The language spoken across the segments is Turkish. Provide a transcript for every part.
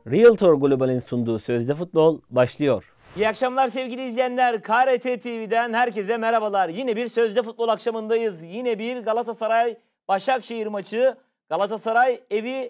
Realtor Global'in sunduğu Sözde Futbol başlıyor. İyi akşamlar sevgili izleyenler. KRT TV'den herkese merhabalar. Yine bir Sözde Futbol akşamındayız. Yine bir Galatasaray-Başakşehir maçı. Galatasaray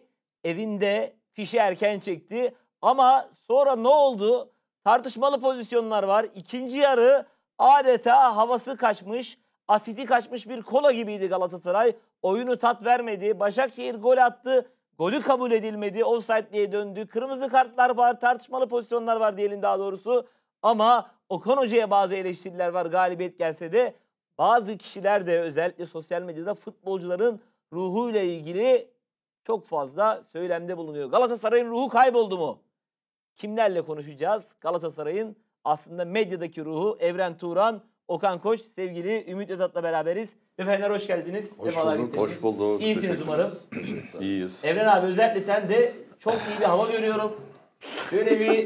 evinde fişi erken çekti. Ama sonra ne oldu? Tartışmalı pozisyonlar var. İkinci yarı adeta havası kaçmış, asiti kaçmış bir kola gibiydi Galatasaray. Oyunu tat vermedi. Başakşehir gol attı. Golü kabul edilmedi. Offside diye döndü. Kırmızı kartlar var. Tartışmalı pozisyonlar var diyelim daha doğrusu. Ama Okan Hoca'ya bazı eleştiriler var galibiyet gelse de. Bazı kişiler de özellikle sosyal medyada futbolcuların ruhuyla ilgili çok fazla söylemde bulunuyor. Galatasaray'ın ruhu kayboldu mu? Kimlerle konuşacağız? Galatasaray'ın aslında medyadaki ruhu Evren Turan, Okan Koç, sevgili Ümit Özat'la beraberiz. Efendim hoş geldiniz. Hoş bulduk. Hoş bulduk. İyisiniz umarım. İyiyiz. Evren abi özellikle sen de çok iyi bir hava görüyorum. Böyle bir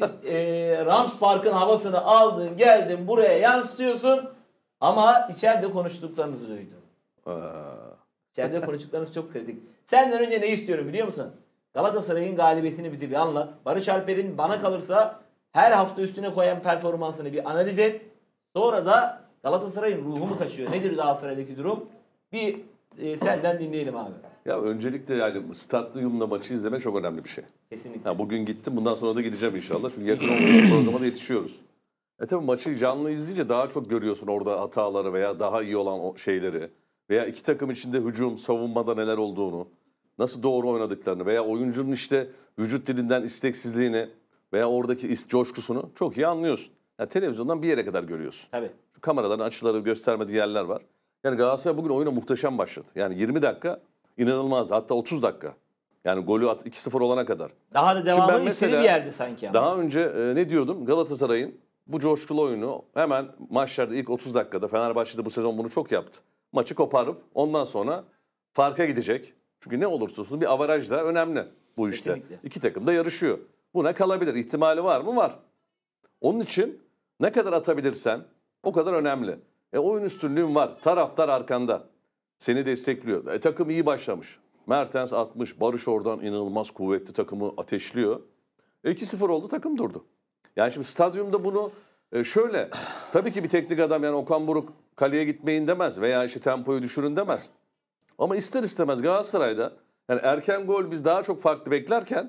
Rams Park'ın havasını aldın, geldin buraya yansıtıyorsun. Ama içeride konuştuklarınızı duydum. İçeride konuştuklarınız çok kritik. Senden önce ne istiyorum biliyor musun? Galatasaray'ın galibiyetini bize bir anlat. Barış Alper'in bana kalırsa her hafta üstüne koyan performansını bir analiz et. Sonra da Galatasaray'ın ruhu mu kaçıyor? Nedir Galatasaray'daki durum? Bir senden dinleyelim abi. Ya öncelikle yani stadyumda maçı izlemek çok önemli bir şey. Kesinlikle. Ya bugün gittim, bundan sonra da gideceğim inşallah. Çünkü yakın olduğumuz programa da yetişiyoruz. Tabii maçı canlı izleyince daha çok görüyorsun orada hataları veya daha iyi olan o şeyleri. Veya iki takım içinde hücum, savunmada neler olduğunu, nasıl doğru oynadıklarını veya oyuncunun işte vücut dilinden isteksizliğini veya oradaki coşkusunu çok iyi anlıyorsun. Yani televizyondan bir yere kadar görüyorsun. Tabii. Şu kameraların açıları göstermediği yerler var. Yani Galatasaray bugün oyuna muhteşem başladı. Yani 20 dakika inanılmaz. Hatta 30 dakika. Yani golü 2-0 olana kadar. Daha da devamını istediği bir yerde sanki. Ama. Daha önce ne diyordum? Galatasaray'ın bu coşkulu oyunu hemen maçlarda ilk 30 dakikada, Fenerbahçe'de bu sezon bunu çok yaptı. Maçı koparıp ondan sonra farka gidecek. Çünkü ne olursa olsun bir avaraj da önemli bu işte. Kesinlikle. İki takım da yarışıyor. Buna kalabilir. İhtimali var mı? Var. Onun için ne kadar atabilirsen o kadar önemli. Oyun üstünlüğün var. Taraftar arkanda. Seni destekliyor. Takım iyi başlamış. Mertens atmış. Barış oradan inanılmaz kuvvetli takımı ateşliyor. 2-0 oldu, takım durdu. Yani şimdi stadyumda bunu şöyle. Tabii ki bir teknik adam yani Okan Buruk kaleye gitmeyin demez. Veya işte tempoyu düşürün demez. Ama ister istemez Galatasaray'da yani erken gol biz daha çok farklı beklerken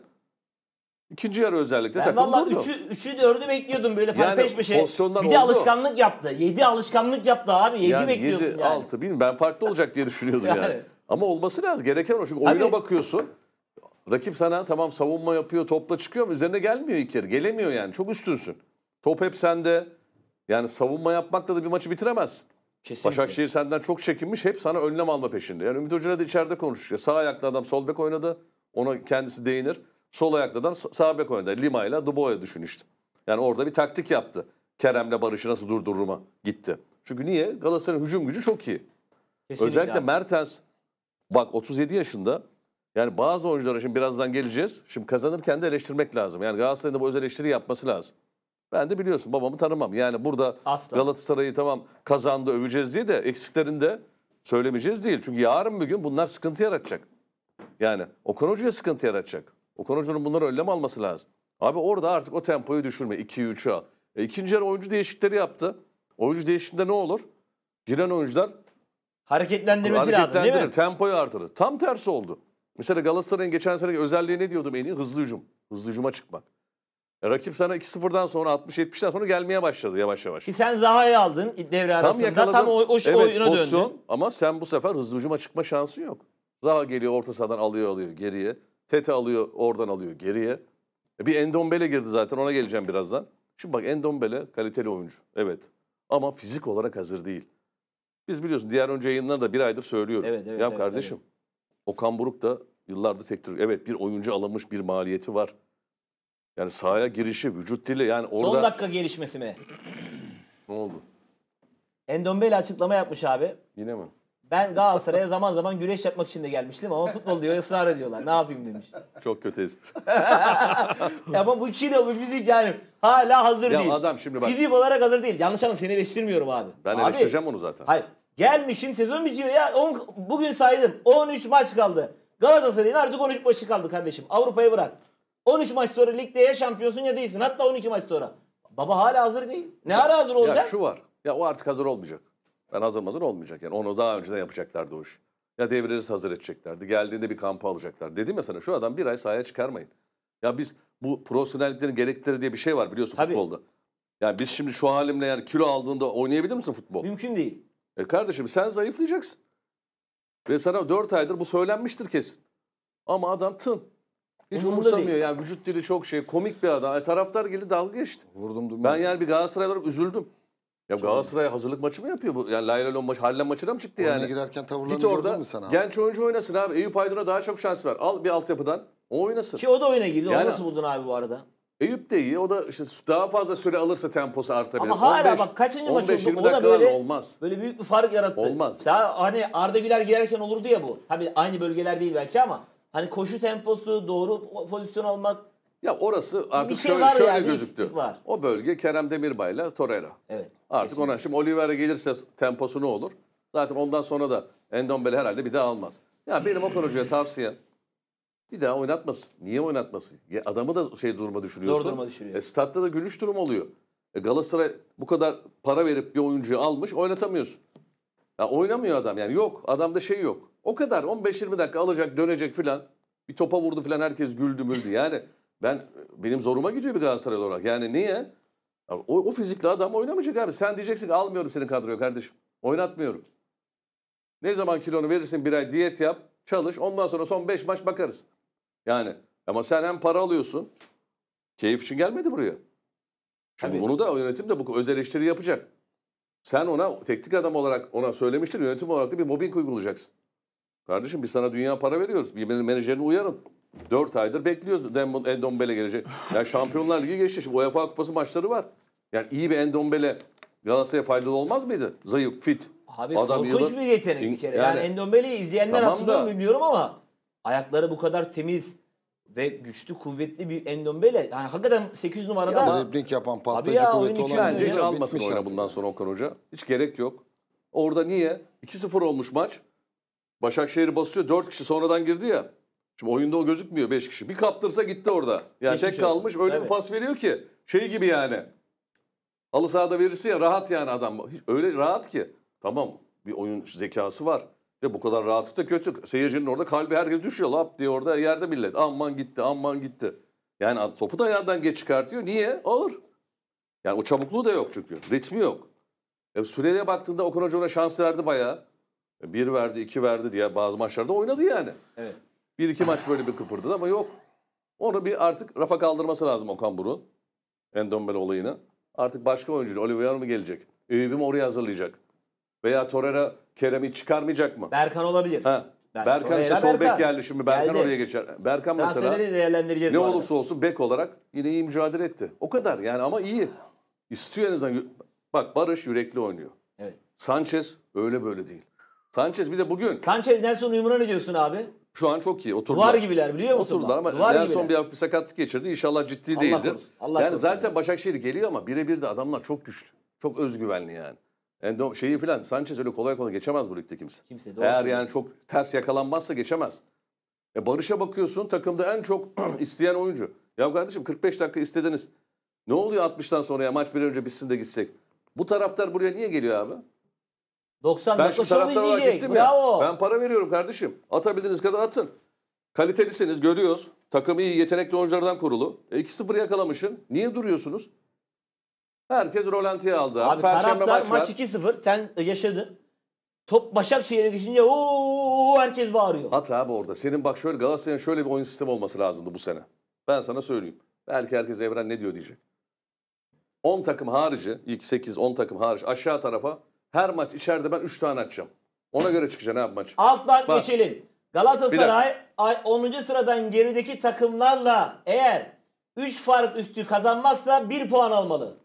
İkinci yarı özellikle ben takım valla durdu. 3'ü 4'ü bekliyordum böyle yani peş peşe. Bir de alışkanlık yaptı. 7 alışkanlık yaptı abi. 7 yani bekliyorsun 7, yani. 6 bilmiyorum, ben farklı olacak diye düşünüyordum yani. Ama olması lazım. Gereken o. Çünkü oyuna bakıyorsun. Rakip sana tamam savunma yapıyor, topla çıkıyor ama üzerine gelmiyor ilk yarı. Gelemiyor yani. Çok üstünsün. Top hep sende. Yani savunma yapmakla da bir maçı bitiremezsin. Kesinlikle. Başakşehir senden çok çekinmiş. Hep sana önlem alma peşinde. Yani Ümit Hoca'yla da içeride konuşuyor. Sağ ayaklı adam sol bek oynadı. Ona kendisi değinir. Sol ayaklıdan sağ bek oynadı. Lima ile Dubois'a düşün işte. Yani orada bir taktik yaptı. Kerem'le Barış'ı nasıl durdururuma gitti. Çünkü niye? Galatasaray'ın hücum gücü çok iyi. Kesinlikle özellikle abi. Mertens bak 37 yaşında. Yani bazı oyunculara şimdi birazdan geleceğiz. Şimdi kazanırken de eleştirmek lazım. Yani Galatasaray'ın da bu öz eleştiri yapması lazım. Ben de biliyorsun babamı tanımam. Yani burada Galatasaray'ı tamam kazandı öveceğiz diye de eksiklerini de söylemeyeceğiz değil. Çünkü yarın bir gün bunlar sıkıntı yaratacak. Yani Okan Hoca'ya sıkıntı yaratacak. Okan Hoca'nın bunları önlem alması lazım. Abi orada artık o tempoyu düşürme. 2'yi 3'e al. İkinci yarı oyuncu değişiklikleri yaptı. Oyuncu değişikliğinde ne olur? Giren oyuncular hareketlendirmesi lazım değil mi? Tempoyu artırır. Tam tersi oldu. Mesela Galatasaray'ın geçen seneki özelliği ne diyordum en iyi? Hızlı hücum. Hızlı hücuma çıkmak. Rakip sana 2-0'dan sonra 60-70'den sonra gelmeye başladı yavaş yavaş. Ki sen Zaha'yı aldın devre arasında. Tam o oyuna döndün. Ama sen bu sefer hızlı hücuma çıkma şansın yok. Zaha geliyor orta sahadan alıyor geriye. Tete alıyor oradan alıyor geriye. Bir Endombele girdi zaten, ona geleceğim birazdan. Şimdi bak Endombele kaliteli oyuncu. Evet. Ama fizik olarak hazır değil. Biz biliyorsun diğer önce yayınlarda bir aydır söylüyorum. Evet, kardeşim Okan Buruk da yıllardır tek Türk. Evet bir oyuncu alınmış, bir maliyeti var. Yani sahaya girişi, vücut dili yani orada... Son dakika gelişmesi mi? Ne oldu? Endombele açıklama yapmış abi. Yine mi? Ben Galatasaray'a zaman zaman güreş yapmak için de gelmiştim ama futbol diyor ısrar ediyorlar. Ne yapayım demiş. Çok kötü espri. Ama bu kilo, bu fizik yani hala hazır değil. Ya adam şimdi bak. Fizik olarak hazır değil. Yanlış anladım, seni eleştirmiyorum abi. Ben eleştireceğim onu zaten. Hayır. Gelmişim sezon bitiyor ya. Bugün saydım. 13 maç kaldı. Galatasaray'ın artık 13 maçı kaldı kardeşim. Avrupa'yı bırak. 13 maç sonra ligde ya şampiyonsun ya değilsin. Hatta 12 maç sonra. Baba hala hazır değil. Ne ara hazır olacak? Ya şu var. Ya o artık hazır olmayacak. Ben hazır olmayacak yani. Onu daha önceden yapacaklardı o iş. Ya devresi hazır edeceklerdi. Geldiğinde bir kampa alacaklar. Dedim ya sana şu adam bir ay sahaya çıkarmayın. Ya biz bu profesyonelliklerin gerekleri diye bir şey var biliyorsun Tabii. futbolda. Yani biz şimdi şu halimle yani kilo aldığında oynayabilir misin futbol? Mümkün değil. Kardeşim sen zayıflayacaksın. Ve sana 4 aydır bu söylenmiştir kesin. Ama adam tın. Hiç Umurunda umursamıyor değil. yani vücut dili çok komik bir adam. Taraftar geldi dalga geçti. Vurdum duymaz. Ben yani bir Galatasaray olarak üzüldüm. Ya Galatasaray hazırlık maçı mı yapıyor bu? Yani Laylon maçı, Harlem maçına mı çıktı Oyuna yani? girerken tavırlarını Git orada gördün mü sen abi? genç oyuncu oynasın abi. Eyüp Aydın'a daha çok şans ver. Al bir altyapıdan. O oynasın. Ki o da oyuna girdi. Yani- Onu nasıl buldun abi bu arada? Eyüp de iyi. O da işte daha fazla süre alırsa temposu artabilir. Ama hala bak kaçıncı maç oldu? 15-20 O da dakikalarla böyle olmaz. böyle büyük bir fark yarattı. Olmaz. Ya hani Arda Güler girerken olurdu ya bu. Tabii aynı bölgeler değil belki ama hani koşu temposu, doğru pozisyon almak. Ya orası artık Bir şey şöyle, var şöyle yani, gözüktü. eksiklik var. O bölge Kerem Demirbay'la Torreira. Evet. Artık kesinlikle. ona şimdi Oliveira gelirse temposu ne olur? Zaten ondan sonra da Endombele herhalde bir daha almaz. Ya benim Okan Hoca'ya tavsiyem bir daha oynatmasın. Niye oynatmasın? Ya adamı da duruma düşürüyorsun. Zor duruma düşürüyor. Statta da gülüş durum oluyor. Galatasaray bu kadar para verip bir oyuncuyu almış oynatamıyorsun. Ya oynamıyor adam yani yok. Adamda yok. O kadar 15-20 dakika alacak dönecek filan. Bir topa vurdu filan herkes güldü. Yani benim zoruma gidiyor bir Galatasaray olarak. Yani niye? Ya o fizikli adam oynamayacak abi. Sen diyeceksin ki almıyorum senin kadroyu kardeşim. Oynatmıyorum. Ne zaman kilonu verirsin bir ay diyet yap. Çalış. Ondan sonra son 5 maç bakarız. Yani ama sen hem para alıyorsun. Keyif için gelmedi buraya. Şimdi Tabii. bunu da yönetim de bu öz eleştiri yapacak. Sen ona teknik adam olarak ona söylemiştir. Yönetim olarak da bir mobbing uygulayacaksın. Kardeşim biz sana dünya para veriyoruz. Bir menajerini uyarın. 4 aydır bekliyoruz. Endombele gelecek. Yani Şampiyonlar Ligi geçti. Şimdi UEFA Kupası maçları var. Yani iyi bir Endombele Galatasaray'a faydalı olmaz mıydı? Zayıf, fit. Abi Adam korkunç yılın- bir yetenek bir kere. Yani Endombele'yi izleyenler Tamam hatırlıyor mu da- bilmiyorum ama ayakları bu kadar temiz ve güçlü, kuvvetli bir Endombele. Yani hakikaten 8 numarada Dribbling yapan, Abi patlayıcı ya, kuvveti oyun olan. Bence hiç Ya, almasın bitmiş oyuna artık bundan yani. sonra Okan Hoca. Hiç gerek yok. Orada niye? 2-0 olmuş maç. Başakşehir basıyor. 4 kişi sonradan girdi ya. Şimdi oyunda o gözükmüyor 5 kişi. Bir kaptırsa gitti orada. Yani Geçmiş tek kalmış olsun. öyle bir Evet. pas veriyor ki. Gibi yani. Halı sahada verirse ya rahat yani adam. Öyle rahat ki. Tamam bir oyun zekası var. Ve bu kadar rahatlık da kötü. Seyircinin orada kalbi herkes düşüyor. Lap diye orada yerde millet. Aman gitti aman gitti. Yani topu da ayağından geç çıkartıyor. Niye? Ağır. Yani o çabukluğu da yok çünkü. Ritmi yok. Süreye baktığında Okan Hoca ona şans verdi bayağı. 1 verdi, 2 verdi diye bazı maçlarda oynadı yani. Evet. 1-2 maç böyle bir kıpırdadı ama yok. Onu bir artık rafa kaldırması lazım Okan Buruk'un. Endombele olayını. Artık başka oyuncu Oliveira mı gelecek? Eyüp'ü mi oraya hazırlayacak? Veya Torreira Kerem'i çıkarmayacak mı? Berkan olabilir. Ha. Berkan işte Torreira, sol bek Berkan. geldi şimdi. Berkan Geldi. oraya geçer. Berkan mesela Transferleri değerlendireceğiz ne bu arada. olursa olsun bek olarak yine iyi mücadele etti. O kadar yani ama iyi. İstiyor en azından. Bak Barış yürekli oynuyor. Evet. Sanchez öyle böyle değil. Sanchez bir de bugün Sanchez, Nelson uyumuna ne diyorsun abi? şu an çok iyi oturdular. Duvar gibiler biliyor musun? Oturdular ama Duvar Nelson gibiler. bir hafif bir sakatlık geçirdi. İnşallah ciddi Allah değildir. korusun, Allah Yani korusun. zaten Başakşehir geliyor ama birebir de adamlar çok güçlü. Çok özgüvenli yani. Şeyi filan Sanchez öyle kolay kolay geçemez bu ligde kimse. Kimse, doğru Eğer söylüyorsun. yani çok ters yakalanmazsa geçemez. Barış'a bakıyorsun takımda en çok isteyen oyuncu. Ya kardeşim 45 dakika istediniz. Ne oluyor 60'tan sonra ya maç bir an önce bitsin de gitsek. Bu taraftar buraya niye geliyor abi? 90 Ben dakika şimdi şov taraftar olarak izleyecek. gittim Bravo. ya. Ben para veriyorum kardeşim. Atabildiğiniz kadar atın. Kalitelisiniz görüyoruz. Takım iyi yetenekli oyunculardan kurulu. 2-0 yakalamışsın. Niye duruyorsunuz? Herkes rolantiye aldı. Abi Perşembe taraftar maç maç var. 2-0 sen yaşadın. Top Başakşehir'e geçince ooo herkes bağırıyor. At abi orada. Senin bak şöyle Galatasaray'ın şöyle bir oyun sistemi olması lazımdı bu sene. Ben sana söyleyeyim. Belki herkes Evren ne diyor diyecek. 10 takım harici, ilk 8-10 takım hariç aşağı tarafa her maç içeride ben 3 tane atacağım. Ona göre çıkacaksın abi maç. Alttan Bak. geçelim. Galatasaray 10. sıradan gerideki takımlarla eğer 3 fark üstü kazanmazsa 1 puan almalı.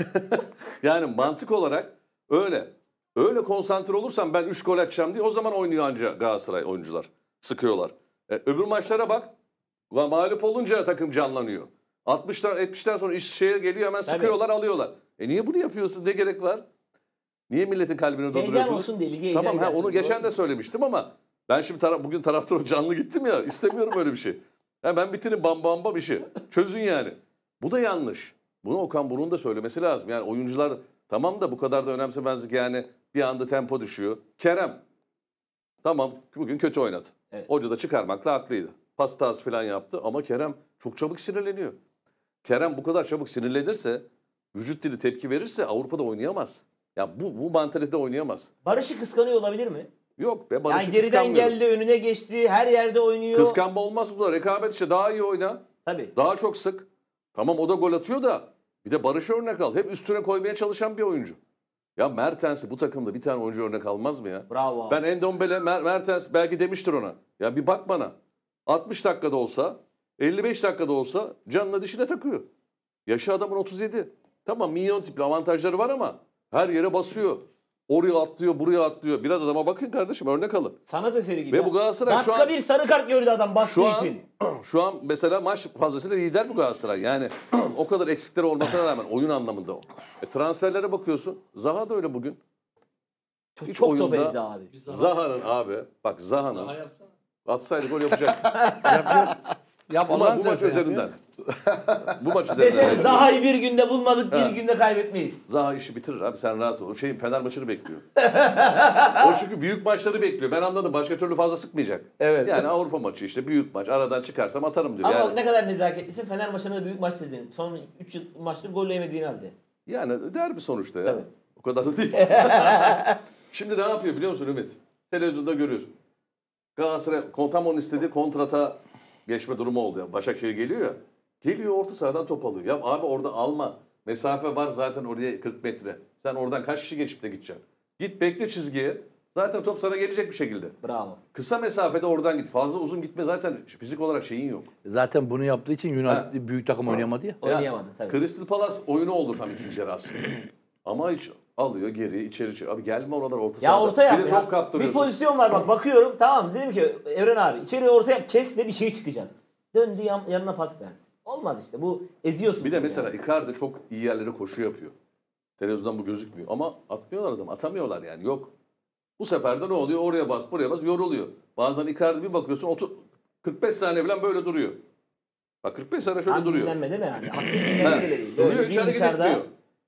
Yani mantık olarak öyle. Öyle konsantre olursan ben 3 gol atacağım diye o zaman oynuyor anca Galatasaray oyuncular. Sıkıyorlar. Öbür maçlara bak. Mağlup olunca takım canlanıyor. 70'ten sonra iş şeye geliyor hemen sıkıyorlar alıyorlar. Niye bunu yapıyorsun? Ne gerek var? Niye milletin kalbini dolduruyorsunuz? Heyecan olsun diye lige heyecan Tamam gelsin. onu geçen de söylemiştim ama ben şimdi bugün taraftar canlı gittim ya istemiyorum öyle bir şey. Hemen bitirin bam bam bam işi. Çözün yani. Bu da yanlış. Bunu Okan Buruk'un da söylemesi lazım. Yani oyuncular tamam da bu kadar da önemsemezlik yani bir anda tempo düşüyor. Kerem tamam bugün kötü oynadı. Evet. Hoca da çıkarmakla haklıydı. Pas tas falan yaptı ama Kerem çok çabuk sinirleniyor. Kerem bu kadar çabuk sinirlenirse, vücut dili tepki verirse Avrupa'da oynayamaz. Ya bu mantalitede oynayamaz. Barış'ı kıskanıyor olabilir mi? Yok be Barış'ı Yani geriden kıskanmıyorum. geldi, önüne geçti, her yerde oynuyor. Kıskanma olmaz bu da. Rekabet işte daha iyi oyna. Tabii. Daha çok sık. Tamam o da gol atıyor da bir de Barış örnek al. Hep üstüne koymaya çalışan bir oyuncu. Ya Mertens'i bu takımda bir tane oyuncu örnek almaz mı ya? Bravo abi. Ben Endombele, Mertens belki demiştir ona. Ya bir bak bana. 60 dakikada olsa, 55 dakikada olsa canına dişine takıyor. Yaşı adamın 37. Tamam minyon tipli avantajları var ama her yere basıyor. Oraya atlıyor, buraya atlıyor. Biraz adama bakın kardeşim örnek alın. Sanat eseri gibi. Ve bu Galatasaray şu Dakika an... bir sarı kart gördü adam bastığı Şu an, için. şu an mesela maç fazlasıyla lider bu Galatasaray. Yani o kadar eksikleri olmasına rağmen oyun anlamında o. Transferlere bakıyorsun. Zaha da öyle bugün. Hiç Çok oyunda top ezdi abi. Zaha'nın abi bak Zaha'nın atsaydı gol yapacak. Yap bu Allah'ın maç seversen üzerinden. Bu maç üzerinden. Deseniz Zaha'yı bir günde bulmadık, bir günde kaybetmeyiz. Zaha işi bitirir abi sen rahat ol. Fener maçını bekliyor. O çünkü büyük maçları bekliyor. Ben anladım. Başka türlü fazla sıkmayacak. Evet. Yani Avrupa maçı işte büyük maç. Aradan çıkarsam atarım diyor. Ama Yani, ne kadar nezaketlisin, Fener maçında da büyük maç dedin. Son 3 yıl maçtır gol yemediğin halde. yani derbi sonuçta ya. Tabii. O kadar da değil. Şimdi ne yapıyor biliyor musun Ümit? Televizyonda görüyorsun. Galatasaray tam onun istediği kontrata geçme durumu oldu. Ya. Başakşehir geliyor ya. Geliyor orta sahadan top alıyor. Ya abi orada alma. Mesafe var zaten oraya 40 metre. Sen oradan kaç kişi geçip de gideceksin? Git bekle çizgiye. Zaten top sana gelecek bir şekilde. Bravo. Kısa mesafede oradan git. Fazla uzun gitme zaten fizik olarak şeyin yok. Zaten bunu yaptığı için Yunan büyük takım oynayamadı ya. Oynayamadı tabii. Crystal Palace oyunu oldu tam ikinci yarı aslında. Ama hiç alıyor geri içeri çıkıyor. Abi gelme oralar orta Ya sahada. orta yap Bir de ya. top kaptırıyorsun. Bir pozisyon var bak bakıyorum tamam dedim ki Evren abi içeri orta yap kes de bir şey çıkacak. Döndü yanına pas verdi. Olmadı işte bu eziyorsun. Bir de seni mesela yani. Icardi çok iyi yerlere koşu yapıyor. Televizyondan bu gözükmüyor. Ama atmıyorlar adam. Atamıyorlar yani. Yok. Bu sefer de ne oluyor? Oraya bas, buraya bas. Yoruluyor. Bazen Icardi bir bakıyorsun 45 saniye falan böyle duruyor. Bak 45 saniye şöyle Abi duruyor. dinlenme değil mi yani? Aktif dinlenme bile değil. Duruyor Böyle hiç değil hareket dışarıda. etmiyor.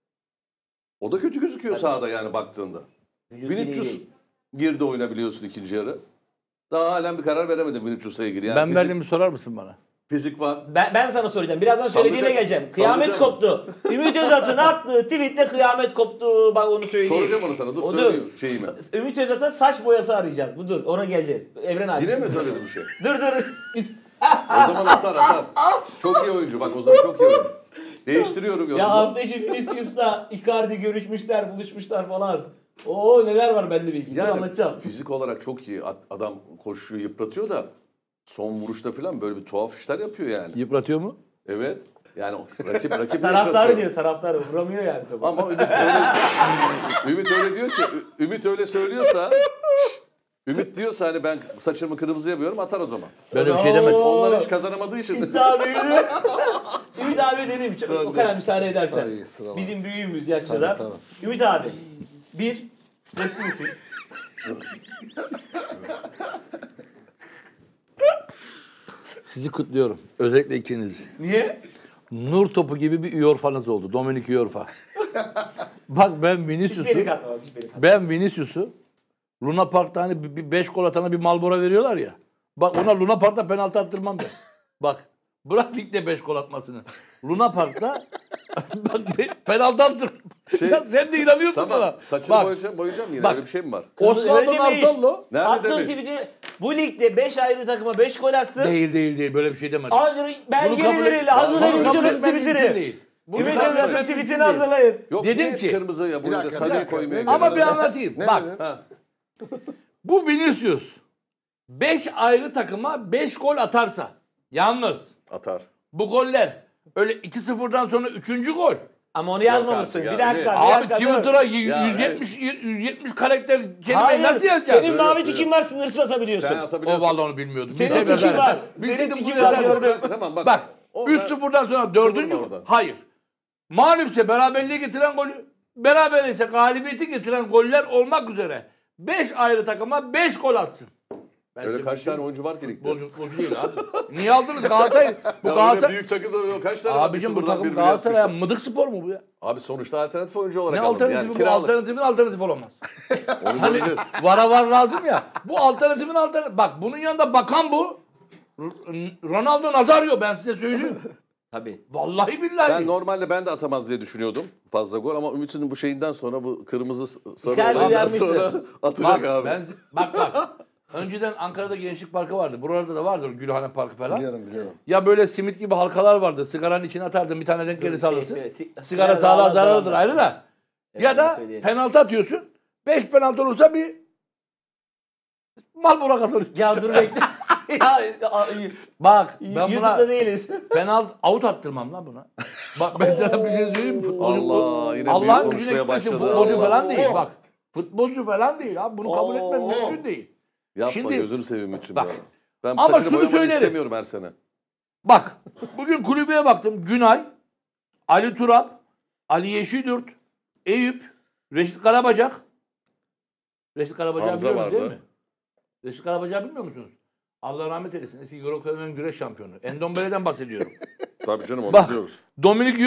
O da kötü gözüküyor sahada yani baktığında. Vücut dili Vinicius değil. girdi oyuna biliyorsun ikinci yarı. Daha halen bir karar veremedim Vinicius'la ilgili. Yani Ben verdiğimi sorar mısın bana? fizik var. Ben sana soracağım. Birazdan söylediğine Soracağım. geleceğim. Kıyamet Soracağım. koptu. Ümit Özat'ın attığı tweetle kıyamet koptu. Bak onu söyleyeyim. Soracağım onu sana. Dur O söyleyeyim şeyimi. Ümit Özat'a saç boyası arayacağız. Bu dur. Ona geleceğiz. Evren abi. Yine mi söyledim bir şey? Dur. O zaman atar. Çok iyi oyuncu bak o zaman çok iyi oyuncu. Değiştiriyorum Ya yorumu. hafta içi Vinicius'la Icardi görüşmüşler, buluşmuşlar falan. Oo neler var bende bilgi. Dur anlatacağım. Fizik olarak çok iyi. Adam koşuyor, yıpratıyor da son vuruşta falan böyle bir tuhaf işler yapıyor yani. Yıpratıyor mu? Evet. Yani rakip Taraftarı yıpratıyor. diyor, taraftarı vuramıyor yani topu. Ama Ümit öyle diyor ki Ümit öyle söylüyorsa Ümit diyorsa hani ben saçımı kırmızı yapıyorum atar o zaman. Ben öyle bir şey demedim. Onlar hiç kazanamadığı için. İddia büyüdü. Ümit abi dedim. O kadar müsaade edersen. Ay, sırala. Bizim büyüğümüz yaşça da. Tabii. Ümit abi. Bir. Stresli misin? Sizi kutluyorum. Özellikle ikinizi. Niye? Nur topu gibi bir üyorfanız oldu. Dominik Üyorfa. Bak ben Hiç beni Vinicius'u katma. Hiç beni katma. ben Vinicius'u Luna Park'ta hani bir 5 gol atana bir Marlboro veriyorlar ya. Bak ona Luna Park'ta penaltı attırmam ben. Bak bırak ligde 5 gol atmasını. Luna Park'ta bak penaltı attır. Ya sen de inanıyorsun Tamam. bana. Saçını Bak boyayacağım yine Bak. öyle bir şey mi var? Osvaldo Öyle demiş. Nartallo Nerede Attığın demiş? tweet'i bu ligde 5 ayrı takıma 5 gol atsın. değil böyle bir şey demedim. Belgeleriyle hazırlayın Ümit Özat'ın tweet'ini. değil. Ümit kabul Özat'ın etmem tweet'ini mümkün değil. hazırlayın. Yok Dedim niye ki- kırmızı ya Bir buraya da dakika, sarı bir dakika. koymaya. Ne Ama dedin? bir anlatayım. Ne Bak dedin? Ha. bu Vinicius 5 ayrı takıma 5 gol atarsa yalnız Atar. bu goller öyle 2-0'dan sonra 3. gol. Ama onu yazmamışsın. artık Bir ya, dakika, ne? bir Abi dakika. dur. Twitter'a Ya, 170 karakter kelimeyi Hayır, nasıl yazacağız? senin mavi tikin var sınırsız atabiliyorsun. Sen O atabiliyorsun. vallahi onu bilmiyordum. Senin Bilseydim tikin yazardım. var. Bilseydim Senin bunu tikin var, yazardım. gördüm. Tamam bak. Bak O 3-0'dan sonra 4. Durma gol. orada. Hayır. Mağlupse beraberliği getiren golü, beraber ise galibiyeti getiren goller olmak üzere 5 ayrı takıma 5 gol atsın. Öyle kaç tane oyuncu var ki ligde? Futbolcu değil abi. Niye aldınız Galatasaray? Bu Galatasaray. Büyük takımda kaç tane var? Abicim bu Sıfırdan takım birbirine Galatasaray yapmışlar. mıdık spor mu bu ya? Abi sonuçta alternatif oyuncu olarak Ne alındı. alternatifi Yani bu? kiralık. Alternatifin alternatif olamaz. Onu Hani göreceğiz. vara var lazım ya. Bu alternatifin alternatif. Bak bunun yanında bakan bu. Ronaldo Nazario ben size söyleyeyim. Tabii. Vallahi billahi. Ben normalde ben de atamaz diye düşünüyordum fazla gol ama Ümit'in bu şeyinden sonra bu kırmızı sarı Icardi olayından vermişti. sonra atacak Bak, abi. bak. Önceden Ankara'da Gençlik Parkı vardı. Buralarda da vardır Gülhane Parkı falan. Biliyorum. Ya böyle simit gibi halkalar vardı. Sigaranın içine atardın bir tane denk gelirse alırsın. sigara Sigara sağlığa zararlıdır ayrı da. Evet, Ya onu da söyleyelim. penaltı atıyorsun. 5 penaltı olursa bir Marlboro kazanıyorsun. Ya dur bekle. Bak ben YouTube'da buna değiliz. penaltı out attırmam lan buna. Bak ben sana bir şey söyleyeyim mi? Futbolcu, Allah, yine büyük Allah'ın konuşmaya gücüne gitmesin. başladı. Futbolcu falan değil Oo. bak. Futbolcu falan değil abi. Bunu kabul etmem mümkün değil. Yapma Şimdi- gözünü seveyim Ümit'ciğim Bak. ya. Ben Ama saçını şunu boyamanı söylerim. istemiyorum her sene. Bak bugün kulübeye baktım. Günay, Ali Turap, Ali Yeşilyurt, Eyüp, Reşit Karabacak. Reşit Karabacak'ı Hamza biliyor musunuz değil vardı. mi? Reşit Karabacak'ı bilmiyor musunuz? Allah rahmet eylesin. Eski Eurocup'ın güreş şampiyonu. Endombele'den bahsediyorum. Tabii canım onu Bak. biliyoruz. Dominik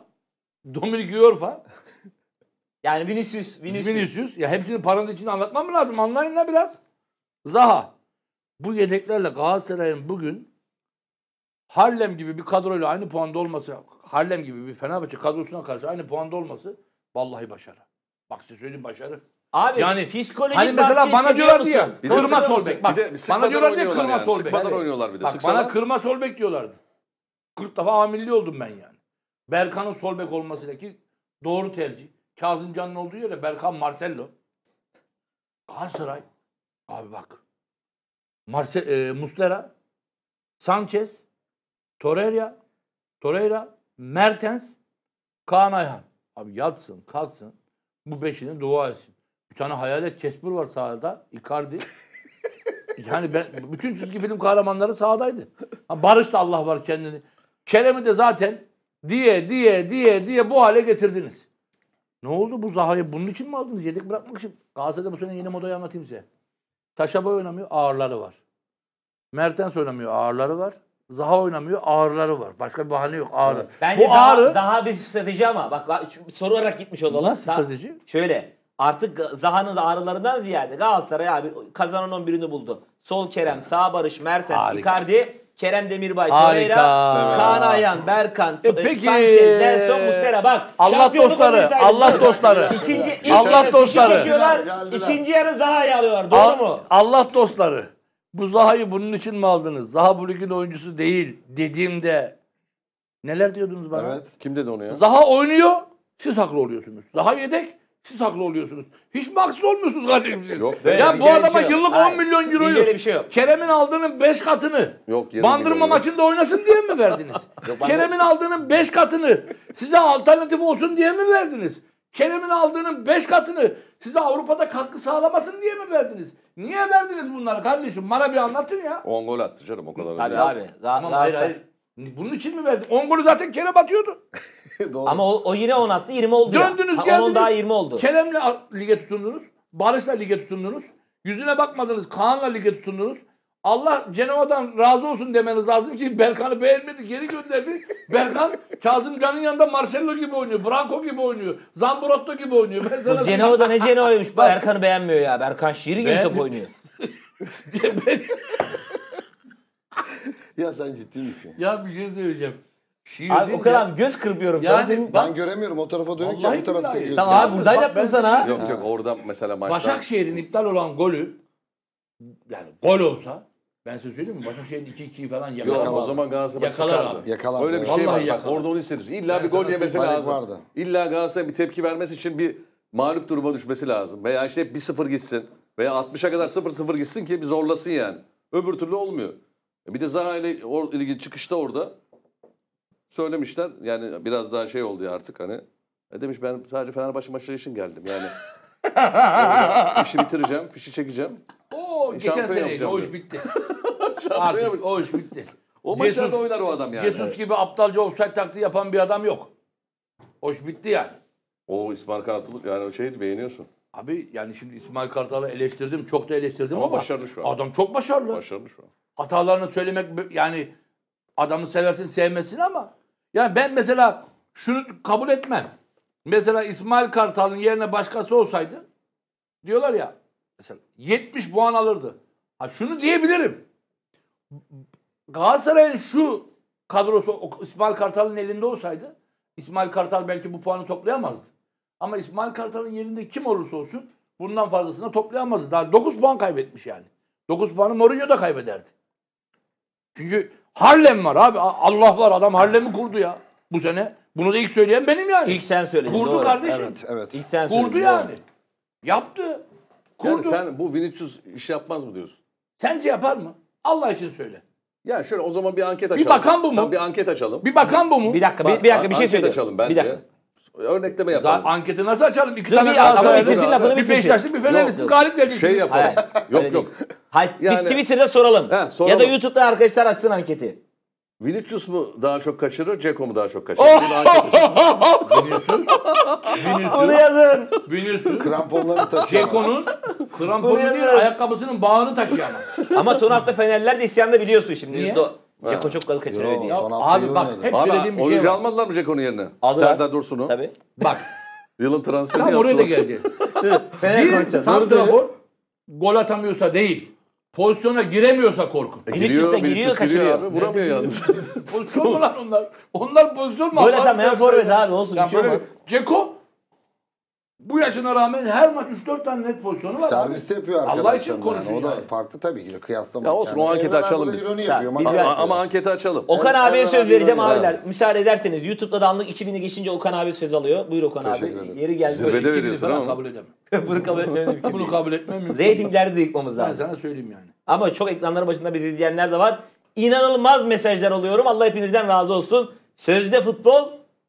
Yorfa. Yani Vinicius. Ya hepsini paranın içinde anlatmam mı lazım? Anlayın la biraz. Zaha. Bu yedeklerle Galatasaray'ın bugün Harlem gibi bir kadroyla aynı puanda olması, Harlem gibi bir Fenerbahçe kadrosuna karşı aynı puanda olması vallahi başarı. Bak size söyleyeyim başarı. Abi Yani psikolojik hani mesela baskı bana hissediyor diyorlardı ya musun? Bir de kırma sıkmadan- sol bek. Bak bir de sıkmadan bana diyorlardı ya oynuyorlar kırma yani. sol bek. Sıkmadan Hadi. oynuyorlar bir de. Bak Sıksalar- bana kırma sol bek diyorlardı. 40 defa amilli oldum ben yani. Berkan'ın sol bek olmasıyla ki doğru tercih. Kazımcan'ın olduğu yere Berkan Marcelo. Galatasaray. Abi bak. Muslera, Sanchez, Torreira, Mertens, Kaan Ayhan. Abi yatsın, kalksın. Bu beşinin dua etsin. Bir tane hayalet Kesper var sahada. Icardi. Yani bütün çizgi film kahramanları sahadaydı. Ha, Barış da Allah var kendini. Kerem'i de zaten diye bu hale getirdiniz. Ne oldu bu Zaha'yı bunun için mi aldınız? Yedek bırakmak için. Galatasaray'da bu sene yeni modayı anlatayım size. Taşaboy oynamıyor, ağırları var. Mertens oynamıyor, ağırları var. Zaha oynamıyor, ağırları var. Başka bir bahane yok, ağrı. Bence Bu ağrı daha bir strateji ama bak soru olarak gitmiş olalım. Nasıl strateji? Şöyle artık Zaha'nın da ağrılarından ziyade Galatasaray abi kazanan 11'ini buldu. Sol Kerem, sağ Barış, Mertens, Harika. Icardi, Kerem Demirbay, Harika. Torreira, Kaan Ayhan, Berkan, Peki. Sanchez, Nelson, Muslera. Bak Allah şampiyonluk dostları, oynasaydın. Allah dostları. İkinci Allah yarı fişi dostları. çekiyorlar. Geldiler. İkinci yarı Zaha'yı alıyorlar. Doğru mu? Allah dostları. Bu Zaha'yı bunun için mi aldınız? Zaha bu ligin oyuncusu değil dediğimde neler diyordunuz bana? Evet. Kim dedi onu ya? Zaha oynuyor, siz haklı oluyorsunuz. Zaha yedek, siz haklı oluyorsunuz. Hiç mi haksız olmuyorsunuz kardeşim siz? Yok. Ya bu Böyle bir adama şey yok. yıllık Hayır. 10 milyon euroyu Bizde öyle bir şey yok. Kerem'in aldığının 5 katını Yok, 20 Bandırma milyon maçında oynasın diye mi verdiniz? Kerem'in aldığının 5 katını size alternatif olsun diye mi verdiniz? Kerem'in aldığının 5 katını size Avrupa'da katkı sağlamasın diye mi verdiniz? Niye verdiniz bunları kardeşim? Bana bir anlatın ya. 10 gol attı canım o kadar. Tabii Ya. abi. Tamam, hayır. Bunun için mi verdin? 10 golü zaten Kerem atıyordu. Doğru. Ama o yine 10 attı 20 oldu ya. Döndünüz Ha, geldiniz. onun daha 20 oldu. Kerem'le lige tutundunuz. Barış'la lige tutundunuz. Yüzüne bakmadınız. Kaan'la lige tutundunuz. Allah Cenova'dan razı olsun demeniz lazım ki Berkan'ı beğenmedi, geri gönderdi. Berkan Kazımcan'ın yanında Marcelo gibi oynuyor, Branco gibi oynuyor, Zambrotto gibi oynuyor. Ben sana Cenova'da ne Cenova'ymış. Berkan'ı beğenmiyor ya. Berkan şiiri gibi top Beğenmiyor. oynuyor. Ya sen ciddi misin? Ya bir şey söyleyeceğim. Şiir Abi o deyince- kadar göz kırpıyorum. Yani sana. Senin... Ben göremiyorum o tarafa dönük ya Vallahi bu tarafta billahi. gözüküyor. Tamam abi buradan Bak, yaptım ben sana. Yok orada mesela maçta. Başakşehir'in iptal olan golü yani gol olsa ben size söyleyeyim mi? Başakşehir'in 2-2'yi falan yakalar. Yok Yakalar. o zaman Galatasaray Yakalar sıkardı. abi. Yakalar. Öyle bir evet. şey var. Vallahi Bak yakalar. orada onu hissediyorsun. İlla Ben bir gol sana yemesi söyleyeyim. lazım. Panik vardı. İlla Galatasaray bir tepki vermesi için bir mağlup duruma düşmesi lazım. Veya işte hep 1-0 gitsin. Veya 60'a kadar 0-0 gitsin ki bir zorlasın yani. Öbür türlü olmuyor. Bir de Zaha ile ilgili çıkışta orada söylemişler. Yani biraz daha şey oldu ya artık hani. Demiş ben sadece Fenerbahçe maçları için geldim yani. Orada işi bitireceğim, fişi çekeceğim. Oo, geçen Şampiyon seneydi. yapacağım O iş diyor. bitti. Artık o iş bitti. O Jesus- maçlarda oynar o adam yani. Jesus gibi aptalca offside taktiği yapan bir adam yok. O iş bitti yani. O İsmail Kartal'ı yani o şeyi beğeniyorsun. Abi yani şimdi İsmail Kartal'ı eleştirdim. Çok da eleştirdim Ama ama başarılı şu an. adam çok başarılı. Başarılı şu an. Hatalarını söylemek yani adamı seversin sevmesin ama yani ben mesela şunu kabul etmem. Mesela İsmail Kartal'ın yerine başkası olsaydı diyorlar ya mesela 70 puan alırdı. Ha şunu diyebilirim. Galatasaray'ın şu kadrosu İsmail Kartal'ın elinde olsaydı İsmail Kartal belki bu puanı toplayamazdı. Ama İsmail Kartal'ın yerinde kim olursa olsun bundan fazlasını toplayamazdı. Daha 9 puan kaybetmiş yani. 9 puanı Mourinho da kaybederdi. Çünkü Harlem var abi. Allah var, adam Harlem'i kurdu ya bu sene. Bunu da ilk söyleyen benim yani. İlk sen söyledin. Kurdu doğru. kardeşim. Evet, evet. İlk sen Kurdu söyledin. yani. doğru. Yaptı. Yani Kurdu. sen bu Vinicius iş yapmaz mı diyorsun? Sence yapar mı? Allah için söyle. Yani şöyle o zaman bir anket Bir açalım. bakan bu mu? Tamam, bir anket açalım. Bir bakan bu mu? Bir dakika, Bak, bir dakika bir şey anket söyleyeyim. açalım bence. Bir dakika. Örnekleme Zaten yapalım. anketi nasıl açalım? İki Dur, tane bir daha adamı sayalım. bitirsin, lafını Bir bitirsin. Beşiktaşlı bir Fenerli. Yok, Siz yok. galip geleceksiniz. Şey yapalım. Hayır, Yok öyle yok. değil. Hayır, biz Yani- Twitter'da soralım. Soralım. Ya da YouTube'da arkadaşlar açsın anketi. Vinicius mu daha çok kaçırır, Dzeko mu daha çok kaçırır? Bir anket açalım. Onu yazın. Vinicius. Kramponlarını taşıyamaz. Ceko'nun kramponu Bunu değil, yazın. ayakkabısının bağını taşıyamaz. Ama son hafta Fenerliler de isyanda biliyorsun şimdi. Niye? Ceko çok gol kaçırıyor Yo, diye. son hafta Abi iyi bak oynadı. hep Abi söylediğim bir şey oyuncu var. almadılar mı Ceko'nun yerine? Aldılar. Serdar Dursun'u. Tabii. Bak Yılın transferini tam oraya da yaptılar. geleceğiz. Fener Bir konuşacağız. Doğru söylüyor. santrafor gol atamıyorsa değil, pozisyona giremiyorsa korkun. Vinicius da giriyor, kaçırıyor. abi. Vuramıyor yalnız. Pozisyon mu lan onlar? Onlar pozisyon mu? Gol Allah'ını atamayan seversen forvet ya. abi, olsun, Ya bir şey böyle olmaz. Ceko bu yaşına rağmen her maç 3-4 tane net pozisyonu var. Serviste abi. yapıyor Allah arkadaşlar. için Yani. konuşuyor O da yani. farklı tabii ki de kıyaslama. Ya olsun, o anketi Evren açalım Erdoğan biz. ironi Ya, yapıyor. biz Makas de- yapıyor. Ama anketi açalım. Okan Evet, abiye evet, söz evet, vereceğim evet. abiler. Müsaade ederseniz YouTube'da da anlık 2000'i geçince Okan abi söz alıyor. Buyur Okan Teşekkür abi. ederim. Yeri geldi. Zirvede Böyle 2000'i veriyorsun falan ama. kabul edemem. Bunu kabul etmem mümkün Bunu değil. kabul etmem mümkün. Ratingleri de yıkmamız Ben lazım. sana söyleyeyim yani. Ama çok ekranları başında bizi izleyenler de var. İnanılmaz mesajlar alıyorum. Allah hepinizden razı olsun. Sözde futbol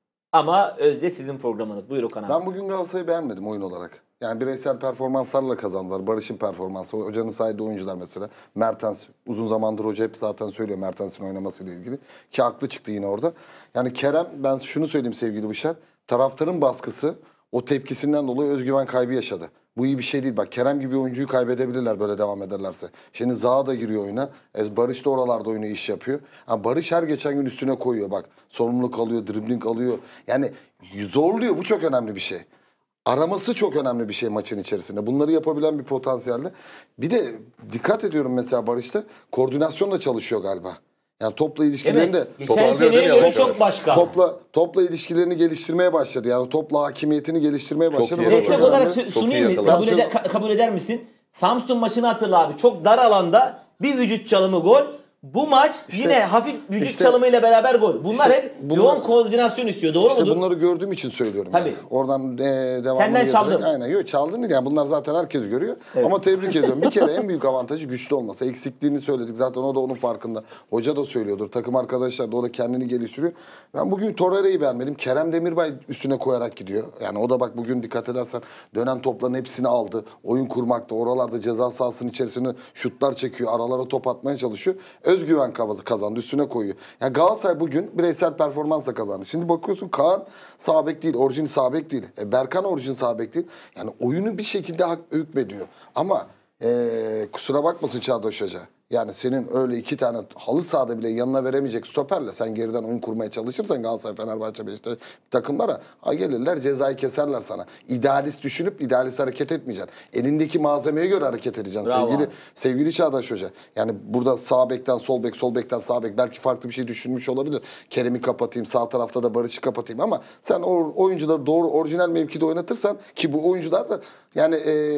ama özde sizin programınız. Buyur Okan abi. Ben bugün Galatasaray'ı beğenmedim oyun olarak. Yani bireysel performanslarla kazandılar. Barış'ın performansı, hocanın saydığı oyuncular mesela. Mertens, uzun zamandır hoca hep zaten söylüyor Mertens'in oynamasıyla ilgili. Ki haklı çıktı yine orada. Yani Kerem, ben şunu söyleyeyim sevgili Bışar. Taraftarın baskısı, o tepkisinden dolayı özgüven kaybı yaşadı. Bu iyi bir şey değil. Bak Kerem gibi oyuncuyu kaybedebilirler böyle devam ederlerse. Şimdi Zaha da giriyor oyuna. Barış da oralarda oyunu iş yapıyor. Ha, Barış her geçen gün üstüne koyuyor bak. Sorumluluk alıyor, dribbling alıyor. Yani zorluyor. Bu çok önemli bir şey. Araması çok önemli bir şey maçın içerisinde. Bunları yapabilen bir potansiyelde. Bir de dikkat ediyorum mesela Barış'ta koordinasyonla çalışıyor galiba. Yani topla ilişkilerini de Evet. Geçen toparlıyor seneye değil mi göre yavaş çok yavaş? başka. topla ilişkilerini geliştirmeye başladı. Yani topla hakimiyetini geliştirmeye başladı. iyi Bu da Destek çok olarak önemli. sunayım mı? Çok iyi Kabul eder misin? Samsun maçını hatırla abi. Çok dar alanda bir vücut çalımı gol. Bu maç yine hafif vücut işte- çalımıyla beraber gol. Bunlar işte hep bunlar- yoğun koordinasyon istiyor. Doğru İşte mudur? bunları gördüğüm için söylüyorum. Tabii. Yani. Oradan devamını Senden getirerek- çaldım. Aynen. Yok çaldın değil yani. Bunlar zaten herkes görüyor. Ama tebrik ediyorum. Bir kere en büyük avantajı güçlü olması. Eksikliğini söyledik. Zaten o da onun farkında. Hoca da söylüyordur. Takım arkadaşlar da o da kendini geliştiriyor. Ben bugün Torreira'yı beğenmedim. Kerem Demirbay üstüne koyarak gidiyor. Yani o da bak bugün dikkat edersen dönen topların hepsini aldı. Oyun kurmakta. Oralarda ceza sahasının içerisine şutlar çekiyor. Aralara top atmaya çalışıyor. Özgüven kazandı. Üstüne koyuyor. Yani Galatasaray bugün bireysel performansla kazandı. Şimdi bakıyorsun Kaan sağ bek değil. Orijin sağ bek değil. Berkan orijin sağ bek değil. Yani oyunu bir şekilde hükmediyor. Ama kusura bakmasın Çağdaş Hoca. Yani senin öyle iki tane halı sahada bile yanına veremeyecek stoperle sen geriden oyun kurmaya çalışırsan Galatasaray, Fenerbahçe, Beşiktaş takımlara gelirler cezayı keserler sana. İdealist düşünüp idealist hareket etmeyeceksin. Elindeki malzemeye göre hareket edeceksin Bravo. sevgili Çağdaş Hoca. Yani burada sağ bekten sol bek, sol bekten sağ bek belki farklı bir şey düşünmüş olabilir. Kerem'i kapatayım, sağ tarafta da Barış'ı kapatayım ama sen o oyuncuları doğru orijinal mevkide oynatırsan ki bu oyuncular da yani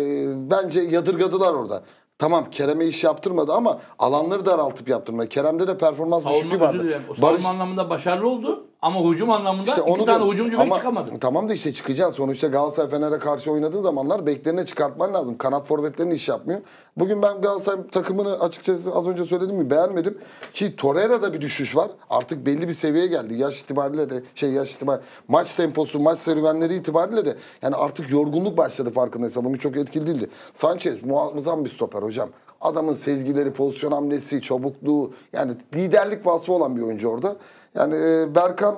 bence yadırgadılar orada. Tamam Kerem'e iş yaptırmadı ama alanları daraltıp yaptırmadı. Kerem'de de performans düşüklüğü Savunma özür vardı. dilerim. O savunma anlamında başarılı oldu ama hücum anlamında iki tane hücumcu bek çıkamadı. Tamam da işte çıkacaksın. Sonuçta Galatasaray Fener'e karşı oynadığı zamanlar beklerine çıkartman lazım. Kanat forvetlerin iş yapmıyor. Bugün ben Galatasaray takımını açıkçası az önce söylediğim gibi beğenmedim. Ki Torreira'da bir düşüş var. Artık belli bir seviyeye geldi. Yaş itibariyle de maç temposu, maç serüvenleri itibariyle de yani artık yorgunluk başladı farkındaysa. Bugün çok etkili değildi. Sanchez muazzam bir stoper hocam. Adamın sezgileri, pozisyon hamlesi, çabukluğu yani liderlik vasfı olan bir oyuncu orada. Yani Berkan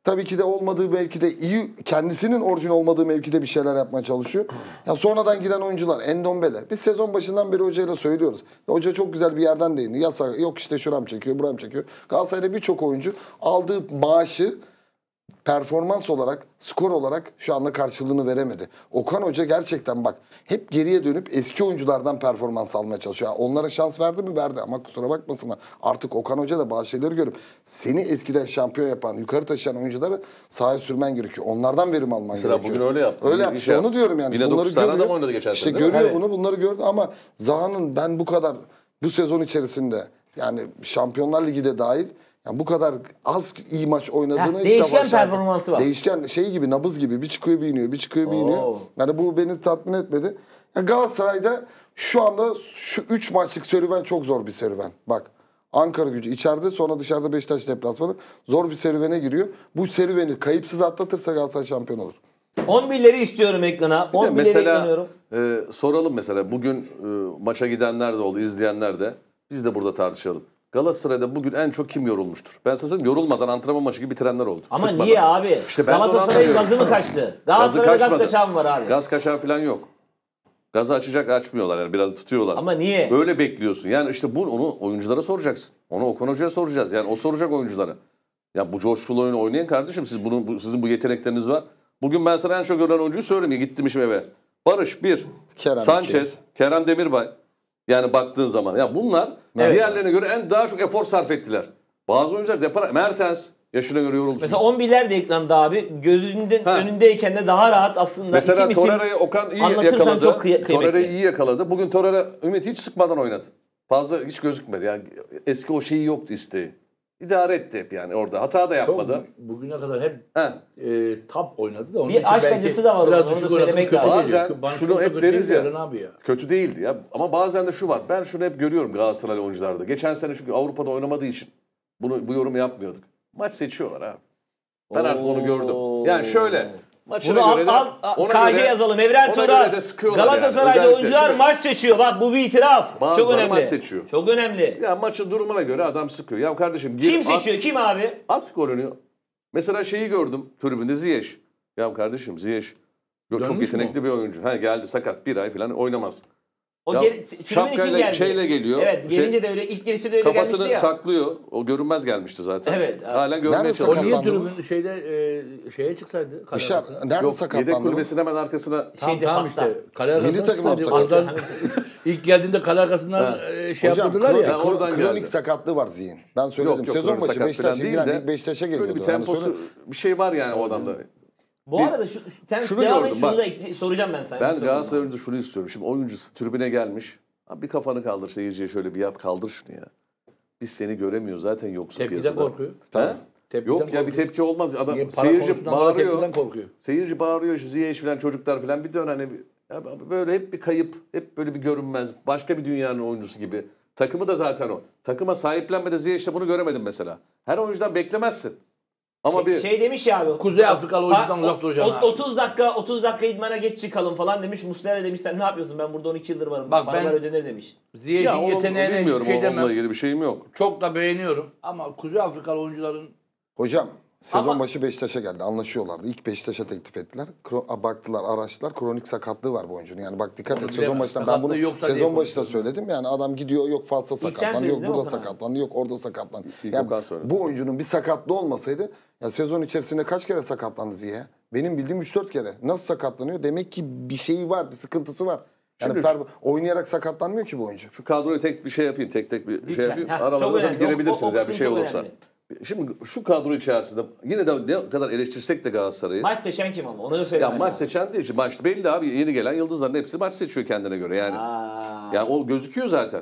Tabii ki de olmadığı mevkide iyi, kendisinin orijinal olmadığı mevkide bir şeyler yapmaya çalışıyor. Ya sonradan giren oyuncular, Endombele. Biz sezon başından beri hocayla söylüyoruz. Hoca çok güzel bir yerden değindi. Yok işte şuram çekiyor, buram çekiyor. Galatasaray'da birçok oyuncu aldığı maaşı performans olarak, skor olarak şu anda karşılığını veremedi. Okan Hoca gerçekten bak hep geriye dönüp eski oyunculardan performans almaya çalışıyor. Yani onlara şans verdi mi? Verdi ama kusura bakmasınlar. Artık Okan Hoca da bazı şeyleri görüp seni eskiden şampiyon yapan, yukarı taşıyan oyuncuları sahaya sürmen gerekiyor. Onlardan verim alman Mesela gerekiyor. bugün öyle yaptı. Öyle yaptı. İşte onu diyorum yani. Yine Bunları 9 tane görüyor. adam oynadı geçen İşte sene, değil mi? görüyor bunu, bunları gördü ama Zaha'nın ben bu kadar bu sezon içerisinde yani Şampiyonlar Ligi de dahil yani bu kadar az iyi maç oynadığını ilk değişken defa şahit- performansı var. Değişken şey gibi, nabız gibi bir çıkıyor bir iniyor, bir çıkıyor bir iniyor. Oo. Yani bu beni tatmin etmedi. Yani Galatasaray'da şu anda şu 3 maçlık serüven çok zor bir serüven. Bak Ankara Gücü içeride, sonra dışarıda Beşiktaş deplasmanı zor bir serüvene giriyor. Bu serüveni kayıpsız atlatırsa Galatasaray şampiyon olur. 11'leri istiyorum ekrana. Bir de 11'leri mesela ekleniyorum. soralım mesela bugün maça gidenler de oldu, izleyenler de. Biz de burada tartışalım. Galatasaray'da bugün en çok kim yorulmuştur? Ben sana söyleyeyim, yorulmadan antrenman maçı gibi bitirenler oldu. Ama Sıkmadan. niye abi? İşte ben de onu Galatasaray'ın anlamıyorum. gazı mı kaçtı? Galatasaray'da gaz kaçmadı. kaçan var abi. Gaz kaçan falan yok. Gazı açacak, açmıyorlar yani, biraz tutuyorlar. Ama niye? Böyle bekliyorsun. Yani işte onu oyunculara soracaksın. Onu Okan Hoca'ya soracağız. Yani o soracak oyunculara. Ya bu coşkulu oyunu oynayın kardeşim. Sizin bu yetenekleriniz var. Bugün ben sana en çok gören oyuncuyu söyleyeyim. Gittim işim eve. Barış 1. Kerem Sanchez, Kerem Demirbay. Yani baktığın zaman. Ya bunlar diğerlerine göre daha çok efor sarf ettiler. Bazı oyuncular Mertens yaşına göre yorulmuş. Mesela 11'ler de ekranda abi. Gözünün önündeyken de daha rahat aslında. Mesela İsim Torreira'yı Okan iyi anlatırsan yakaladı. çok kıymetli. Torreira'yı iyi yakaladı. Bugün Torreira Ümit hiç sıkmadan oynadı. Fazla hiç gözükmedi. Yani eski o şeyi yoktu, isteği. İdare etti hep yani orada. Hata da yapmadı. Bugüne kadar hep He. top oynadı da onun Bir için aşk belki acısı da var biraz onun, onu düşük da oynadı, söylemek kötü lazım. geliyor. Bazen Bana şunu çok da hep kötü deriz değil ya. Eren abi ya. Kötü değildi ya. Ama bazen de şu var. Ben şunu hep görüyorum Galatasaraylı oyuncularda. Geçen sene çünkü Avrupa'da oynamadığı için bu yorumu yapmıyorduk. Maç seçiyorlar abi. Ben artık onu gördüm. Yani şöyle maçına Bunu göre de KJ yazalım. Evren ona Turan. göre de sıkıyorlar Galatasaray'da yani. oyuncular Özellikle. maç seçiyor. Bak bu bir itiraf. Çok Bazıları önemli. maç seçiyor. Çok önemli. Ya maçın durumuna göre adam sıkıyor. Ya kardeşim gir, Kim seçiyor? Kim abi? At golünü. Mesela şeyi gördüm tribünde, Ziyech. Ya kardeşim Ziyech çok Dönmüş yetenekli bir oyuncu. Geldi sakat, bir ay falan oynamaz. O Ya tribün için şapkayla, geldi. şeyle geliyor. Evet gelince de öyle ilk gelişi de öyle Kafasını gelmişti ya. saklıyor. O görünmez gelmişti zaten. Evet. Halen görmeye Nerede O çalışıyor. niye sakatlandı tribün şeye çıksaydı? kale Bişar arkasına? nerede Yok, yedek sakatlandı bu? kulübesinin hemen arkasına Tamam Defasta. işte. Kale Milli arkasına takıma çıksaydı. sakatlandı. Oradan ilk geldiğinde kale arkasından şey Hocam yaptırdılar ya. Ya oradan kronik geldi. sakatlığı var Zihin. Ben söyledim. Yok, Sezon kronik başı sakat Beşiktaş falan değil ilgilendi. de İlk Beşiktaş'a böyle geliyordu. bir temposu, bir şey var yani o adamda. Bu arada sen şunu devam gördüm, et şunu bak. da soracağım ben sana. Ben Galatasaray oyuncusu şunu istiyorum. Şimdi oyuncusu tribüne gelmiş. Abi bir kafanı kaldır seyirciye, şöyle bir yap, kaldır şunu ya. Biz seni göremiyoruz zaten, yoksun Tepkiden piyasada. korkuyor. He? Tepkiden Yok ya, bir korkuyor. tepki olmaz. Adam Niye? Para seyirci konusundan dolayı bağırıyor. tepkiden korkuyor. Seyirci bağırıyor, Ziyech falan, çocuklar falan, bir dön hani ya böyle hep bir kayıp, hep böyle bir görünmez, başka bir dünyanın oyuncusu gibi. Takımı da zaten o. Takıma sahiplenmede Ziyech'te bunu göremedim mesela. Her oyuncudan beklemezsin. Ama bir Şey demiş ya abi. Kuzey Afrikalı oyuncudan uzak duracaksın abi. 30 dakika idmana geç çıkalım falan demiş. Muslera demiş sen ne yapıyorsun? Ben burada 12 yıldır varım. Bak Paralar ben- ödenir demiş. Ziyech'in onu yeteneğine bilmiyorum, hiçbir şey onunla demem. ilgili bir şeyim yok. Çok da beğeniyorum ama Kuzey Afrikalı oyuncuların Hocam sezon Ama- başı Beşiktaş'a geldi. Anlaşıyorlardı. İlk Beşiktaş'a teklif ettiler. Baktılar, araştılar. Kronik sakatlığı var bu oyuncunun. Yani bak dikkat et. Onu Sezon bilemem. başından ben bunu Sakatlığı yoksa diye sezon başında konuşuyorum. söyledim. Yani adam gidiyor, yok fazla sen sakatlandı, söyledin yok değil mi burada Okan abi? sakatlandı, yok orada sakatlandı. İlk Yani Okan söyledi. bu oyuncunun bir sakatlığı olmasaydı ya sezon içerisinde kaç kere sakatlandı Ziye? Benim bildiğim 3-4 kere. Nasıl sakatlanıyor? Demek ki bir şeyi var, bir sıkıntısı var. Yani Şimdi- oynayarak sakatlanmıyor ki bu oyuncu. Şu kadroyu tek bir şey yapayım, tek bir şey Lütfen. yapayım. Ha, çok Aralarına da önemli. bir girebilirsiniz O ya bir şey kısım çok olursa. önemli. Şimdi şu kadro içerisinde yine de ne kadar eleştirsek de Galatasaray'ı. Maç seçen kim ama? Onu da söyle. Ya maç seçen değil. Şimdi maç belli abi, yeni gelen yıldızların hepsi maç seçiyor kendine göre yani. Yani o gözüküyor zaten.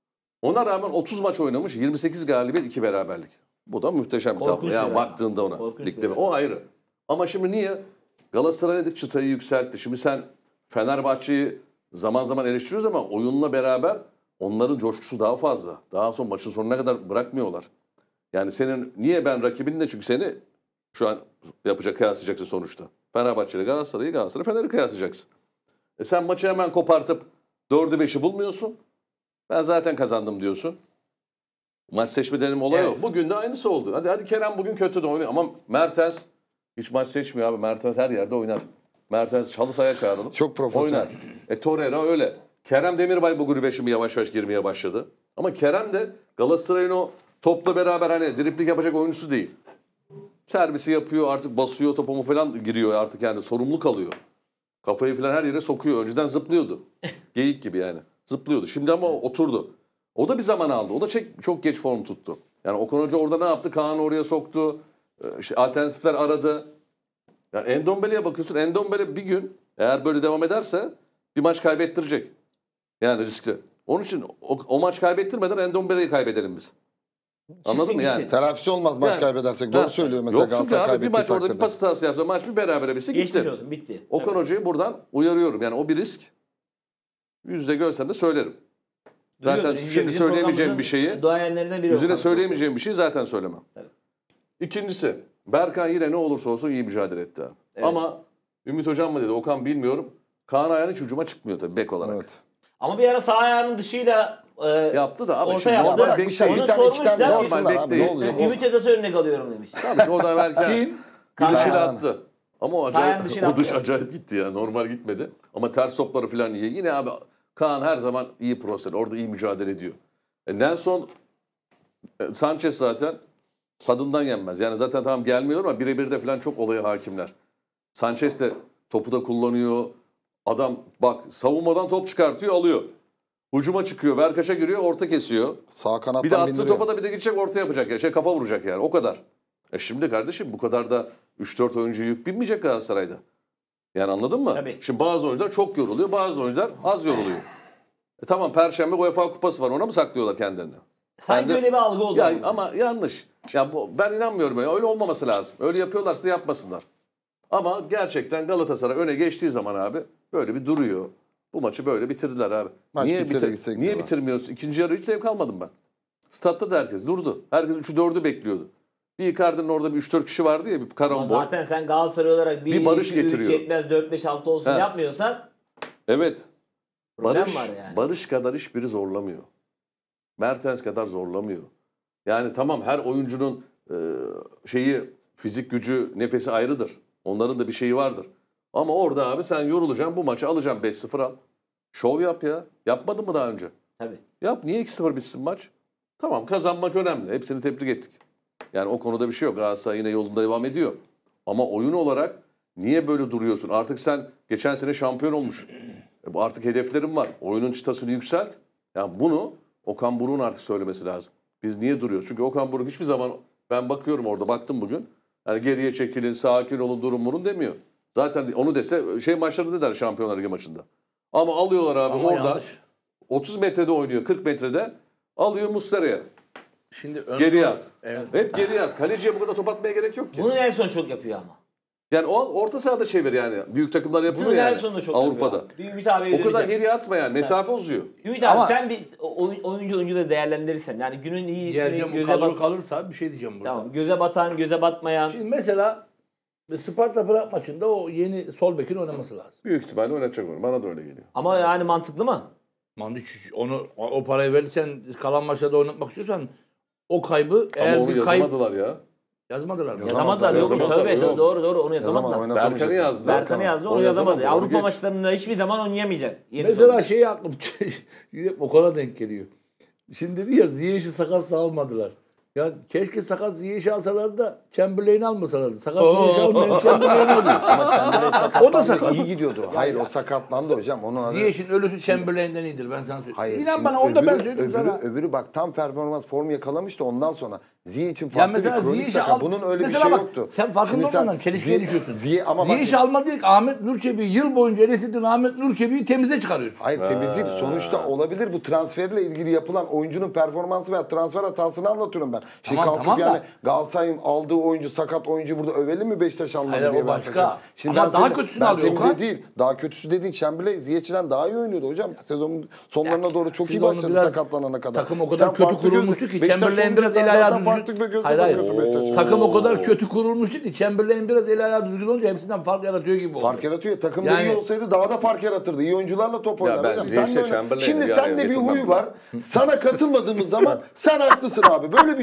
Ona rağmen 30 maç oynamış, 28 galibiyet, 2 beraberlik. Bu da muhteşem bir tablo. Korkunç Yani bir baktığında ona. Korkunç Ligde bir o ayrı. Ama şimdi niye? Galatasaray dedik, çıtayı yükseltti. Şimdi sen Fenerbahçe'yi zaman zaman eleştiriyoruz ama oyunla beraber onların coşkusu daha fazla. Daha sonra maçın sonuna kadar bırakmıyorlar. Yani senin niye ben rakibinle, çünkü seni şu an kıyaslayacaksın sonuçta. Fenerbahçe ile Galatasaray'ı, Galatasaray Fener'i kıyaslayacaksın. Sen maçı hemen kopartıp 4'ü 5'i bulmuyorsun. Ben zaten kazandım diyorsun. Maç seçme denim olay Evet. o. Bugün de aynısı oldu. Hadi Kerem bugün kötü de oynuyor ama Mertens Hiç maç seçmiyor abi. Mertens her yerde oynar. Mertens halı sahaya çağıralım. Çok profesyonel. Oynar. Torreira öyle. Kerem Demirbay bu kulübe şimdi yavaş yavaş girmeye başladı. Ama Kerem de Galatasaray'ın o topla beraber hani dribling yapacak oyuncusu değil. Servisi yapıyor, artık basıyor, topumu falan giriyor artık, yani sorumluluk alıyor. Kafayı falan her yere sokuyor. Önceden zıplıyordu. Geyik gibi yani. Zıplıyordu. Şimdi ama oturdu. O da bir zaman aldı. O da çok geç form tuttu. Yani Okan Hoca orada ne yaptı? Kaan'ı oraya soktu. İşte alternatifler aradı. Yani Endombele'ye bakıyorsun. Endombele bir gün eğer böyle devam ederse bir maç kaybettirecek. Yani riskli. Onun için o maç kaybettirmeden Endombele'yi kaybedelim biz. Anladın mı yani? Telafisi olmaz maç Yani, kaybedersek. Doğru söylüyor mesela. Yok çünkü Galatasaray abi bir maç kaybettiği orada bir takdirde. pas hatası yapsa maç bir berabere bitse gitti. Geçmiş olsun, bitti. Okan Tabii. Hoca'yı buradan uyarıyorum. Yani o bir risk. Yüzde görsem de söylerim. Zaten Duyuyordur. şimdi Bizim söyleyemeyeceğim bir programımızın şeyi duayenlerinden biri yüzüne Okan. söyleyemeyeceğim bir şeyi zaten söylemem. Evet. İkincisi, Berkan yine ne olursa olsun iyi mücadele etti abi. Evet. Ama Ümit Hocam mı dedi, Okan bilmiyorum. Kaan Ayhan hiç hücuma çıkmıyor tabii bek olarak. Evet. Ama bir ara sağ ayağının dışıyla Yaptı da abi orta şimdi yaptı. normal bırak bek bir şey, değil. Onu bir tane iki tane sormuşlar. yapsınlar Normal abi, bek ne değil. oluyor? Ümit Özat örnek alıyorum demiş. Tabii o da belki Kim? gidişiyle Kaan. attı. Ama o Kaan acayip, dışıyla o dış attı. acayip gitti ya. Normal gitmedi. Ama ters topları falan iyi. Yine abi Kaan her zaman iyi profesyonel. Orada iyi mücadele ediyor. Nelson Sanchez zaten tadından yenmez. Yani zaten tamam gelmiyor ama birebir de falan çok olaya hakimler. Sanchez de topu da kullanıyor. Adam bak savunmadan top çıkartıyor, alıyor. Hücuma çıkıyor, verkaça giriyor, orta kesiyor. Sağ kanattan Bir de attığı bindiriyor. topa da bir de gidecek, orta yapacak ya. Kafa vuracak yani. O kadar. Şimdi kardeşim bu kadar da 3-4 oyuncu yük binmeyecek Galatasaray'da. Yani anladın mı? Tabii. Şimdi bazı oyuncular çok yoruluyor, bazı oyuncular az yoruluyor. Tamam Perşembe UEFA Kupası var, ona mı saklıyorlar kendilerini? Sanki Ben de- öyle bir algı oldu. Ya ama yanlış. Ya ben inanmıyorum ya. Öyle olmaması lazım. Öyle yapıyorlarsa da yapmasınlar. Ama gerçekten Galatasaray öne geçtiği zaman abi böyle bir duruyor. Bu maçı böyle bitirdiler abi. Maç bitse de gitsek niye de var. bitirmiyorsun? İkinci yarı hiç zevk almadım ben. Statta da herkes durdu. Herkes 3'ü 4'ü bekliyordu. Bir Icardi'nin orada bir 3-4 kişi vardı ya, bir Ama karambol. zaten sen Galatasaray olarak Bir barış 2, 3 getiriyor. yetmez 4, 5, 6 olsun He. yapmıyorsan Evet. problem Barış, var yani. Barış kadar hiçbiri zorlamıyor. Mertens kadar zorlamıyor. Yani tamam her oyuncunun fizik gücü, nefesi ayrıdır. Onların da bir şeyi vardır. Ama orada abi sen yorulacaksın, bu maçı alacaksın, 5-0 al. Şov yap ya. Yapmadın mı daha önce? Tabii. Yap. Niye 2-0 bitsin maç? Tamam kazanmak önemli. Hepsini tebrik ettik. Yani o konuda bir şey yok. Galatasaray yine yolunda devam ediyor. Ama oyun olarak niye böyle duruyorsun? Artık sen geçen sene şampiyon olmuş. Artık hedeflerin var. Oyunun çıtasını yükselt. Yani bunu Okan Buruk'un artık söylemesi lazım. Biz niye duruyoruz? Çünkü Okan Buruk hiçbir zaman, ben bakıyorum orada, baktım bugün. Yani geriye çekilin, sakin olun, durun demiyor. Zaten onu dese maçlarında der Şampiyonlar Ligi maçında. Ama alıyorlar abi Ama orada. yanlış. 30 metrede oynuyor, 40 metrede. Alıyor Muslera'ya. Şimdi Geriye at. Evet. Hep geriye at. Kaleciye bu kadar top atmaya gerek yok ki. Bunu Nelson çok yapıyor ama. Yani o orta sahada çevir yani. Büyük takımlar yapıyor Bunu yani. Nelson da çok Avrupa'da. yapıyor. Ümit abiye O kadar döneceğim. geriye atma yani. Mesafe uzuyor. Ümit abi Ama- sen bir oyuncu da değerlendirirsen. Yani günün iyi ismi Yercan bu göze kadro batan. kalırsa bir şey diyeceğim burada. Tamam, göze batan, göze batmayan. Şimdi mesela Sparta Prag maçında o yeni sol bekin oynaması lazım. Büyük ihtimalle oynatacak onu. Bana da öyle geliyor. Ama yani mantıklı mı? Mandic onu o parayı verirsen kalan maçlarda oynatmak istiyorsan o kaybı Ama eğer onu bir kayıp yazamadılar ya. yazmadılar mı? Yazamadılar. Yok yazamadılar, tövbe yok. doğru onu Yazamaz, yazamadılar. oynatamayacak. Berkan'ı yazdı. Berkan'ı yazdı onu O yazamadı. yazamadı, onu Avrupa geç. maçlarında hiçbir zaman oynayamayacak. Yeni Mesela sonu. şeyi aklım Okan'a denk geliyor. Şimdi dedi ya Ziyech'i sakat almadılar. Ya keşke sakat Ziyech'i alsalardı da Chamberlain'i almasalardı. Sakat Ziyech'i almayan Chamberlain oluyor. Ama Chamberlain O da sakatlandı. sakat. İyi gidiyordu. Hayır o sakatlandı hocam. Onun adı... Ziyech'in ölüsü Chamberlain'den iyidir ben sana söyleyeyim. Hayır. İnan şimdi bana onu da ben öbürü- söyledim sana. Öbürü bak tam performans form yakalamıştı ondan sonra. Ziyech'in Ya farklı mesela bir kronik Ziyech'i sakat. al. Bunun öyle mesela bir şey bak, yoktu. Sen farkında Şimdi sen olmadan çelişkiye Ziye- düşüyorsun. Ziye- ama bak- Ziyech'i alma değil ki Ahmet Nurçebi'yi yıl boyunca eleştirdin Ahmet Nurçebi'yi temize çıkarıyorsun. Hayır temizlik sonuçta olabilir. Bu transferle ilgili yapılan oyuncunun performansı veya transfer hatasını anlatıyorum ben. Şimdi Tamam, kalkıp tamam da- yani Galatasaray'ın aldığı oyuncu sakat oyuncu burada övelim mi Beşiktaş almadı Hayır, diye o ben başka. kaçıyorum. Şimdi Ama ben daha seni- kötüsünü ben alıyor temize Okan. değil. Daha kötüsü dediğin Chamberlain Ziyech'den daha iyi oynuyordu hocam. Sezonun sonlarına doğru çok siz iyi onu başladı biraz- sakatlanana kadar. takım o kadar Sen kötü farklı kurulmuştu gözle- ki Beşiktaş Chamberlain olunca biraz sen eli ayağı zaten düzgün. farklı bir gözle Hayır, hayır. bakıyorsun Beşiktaş'a. Takım o kadar kötü kurulmuştu ki Chamberlain biraz eli ayağı düzgün olunca hepsinden fark yaratıyor gibi oldu. Fark yaratıyor. Takımda Yani- iyi olsaydı daha da fark yaratırdı. İyi oyuncularla top oynar. ben hocam. Ziyech'le Sen de öyle- Chamberlain'i Şimdi bir araya sende bir getirmem huy ben. var. Sana katılmadığımız zaman sen haklısın abi. Böyle bir şey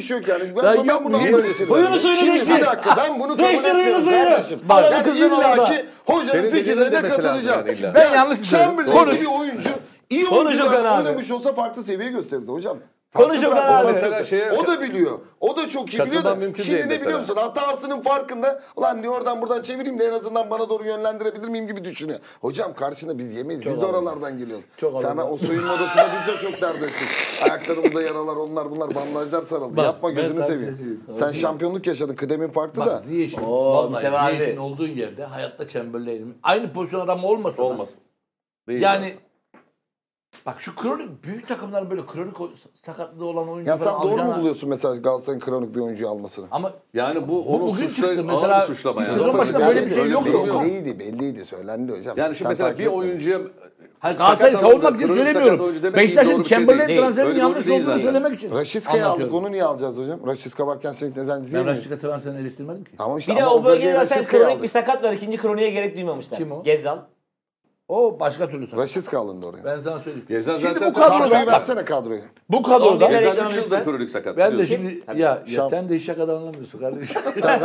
şey yok yani. Ya Ben yok, bunu niye anlamıyorum. Huyunu suyunu Şimdi değiştir. bir dakika ben bunu kabul Değiştir huyunu etmiyorum suyunu. kardeşim. Bak, Yani kızın orada. illaki hocanın Senin dediğini fikirlerine demesi lazım katılacağız. yani illa. Ben yanlış mı söyledim? Chamberlain Konuş. gibi oyuncu iyi Konuş Okan oyuncular abi. oynamış olsa farklı seviye gösterirdi hocam. Konuş Okan abi. Mesela O da biliyor. O da çok iyi biliyor Katılmam da. mümkün Şimdi değil ne mesela. biliyor musun? Hatasının farkında. Ulan diyor oradan buradan çevireyim de en azından bana doğru yönlendirebilir miyim gibi düşünüyor. Hocam karşında biz yemeyiz. Biz de oralardan geliyoruz. Sana o soyunma odasına biz de çok dert ettik. Ayaklarımızda yaralar onlar bunlar bandajlar sarıldı. Bak, Yapma ben gözünü sana seveyim. bir şey söyleyeyim. Sen şampiyonluk yaşadın. Kıdemin farklı da. Bak Ziyech'in, Oo, vallahi mütevazi. Ziyech'in olduğu yerde hayatta Chamberlain'in aynı pozisyon adamı olmasa da, Olmasın. Değil yani zaten. bak şu kronik büyük takımların böyle kronik sakatlığı olan oyuncu Ya sen falan doğru mu alacağına- buluyorsun mesela Galatasaray'ın kronik bir oyuncuyu almasını? Ama Yani bu Bu onu bugün suçlayın. çıktı. Ağır Mesela bir suçlama yani. sezon başında böyle bir şey Öyle yoktu. değil yok. Belliydi söylendi hocam. Yani şimdi Sen mesela takip bir etmedin. oyuncuya hayır, Galatasaray'ı sakat savunmak oyuncu, için kronik söylemiyorum. sakat oyuncu demek iyi, Beşiktaş'ın doğru bir şey Chamberlain değil. transferinin Öyle bir yanlış oyuncu değil olduğunu zaten. söylemek için. Raşiska'yı aldık anlatıyorum. onu niye alacağız hocam? Raşiska varken sen Ben diyeyim mi? Raşika transferini eleştirmedim ki. Tamam işte Bir de ama o bölgede bölgeye zaten Raşiska'yı kronik bir aldık. sakat var. İkinci kroniğe gerek duymamışlar. Kim o? Gezzal. O başka türlü sakat. Raşiska alındı oraya. Ben sana söyleyeyim. Gezen Şimdi zaten bu kadroda Kadroyu bak, versene kadroyu. bu kadroda 11'ler Gezen ekranı 3 yıldır lütfen. kronik sakat. ben de biliyorsun. şimdi ya Şam- sen de iş şakadan anlamıyorsun kardeşim.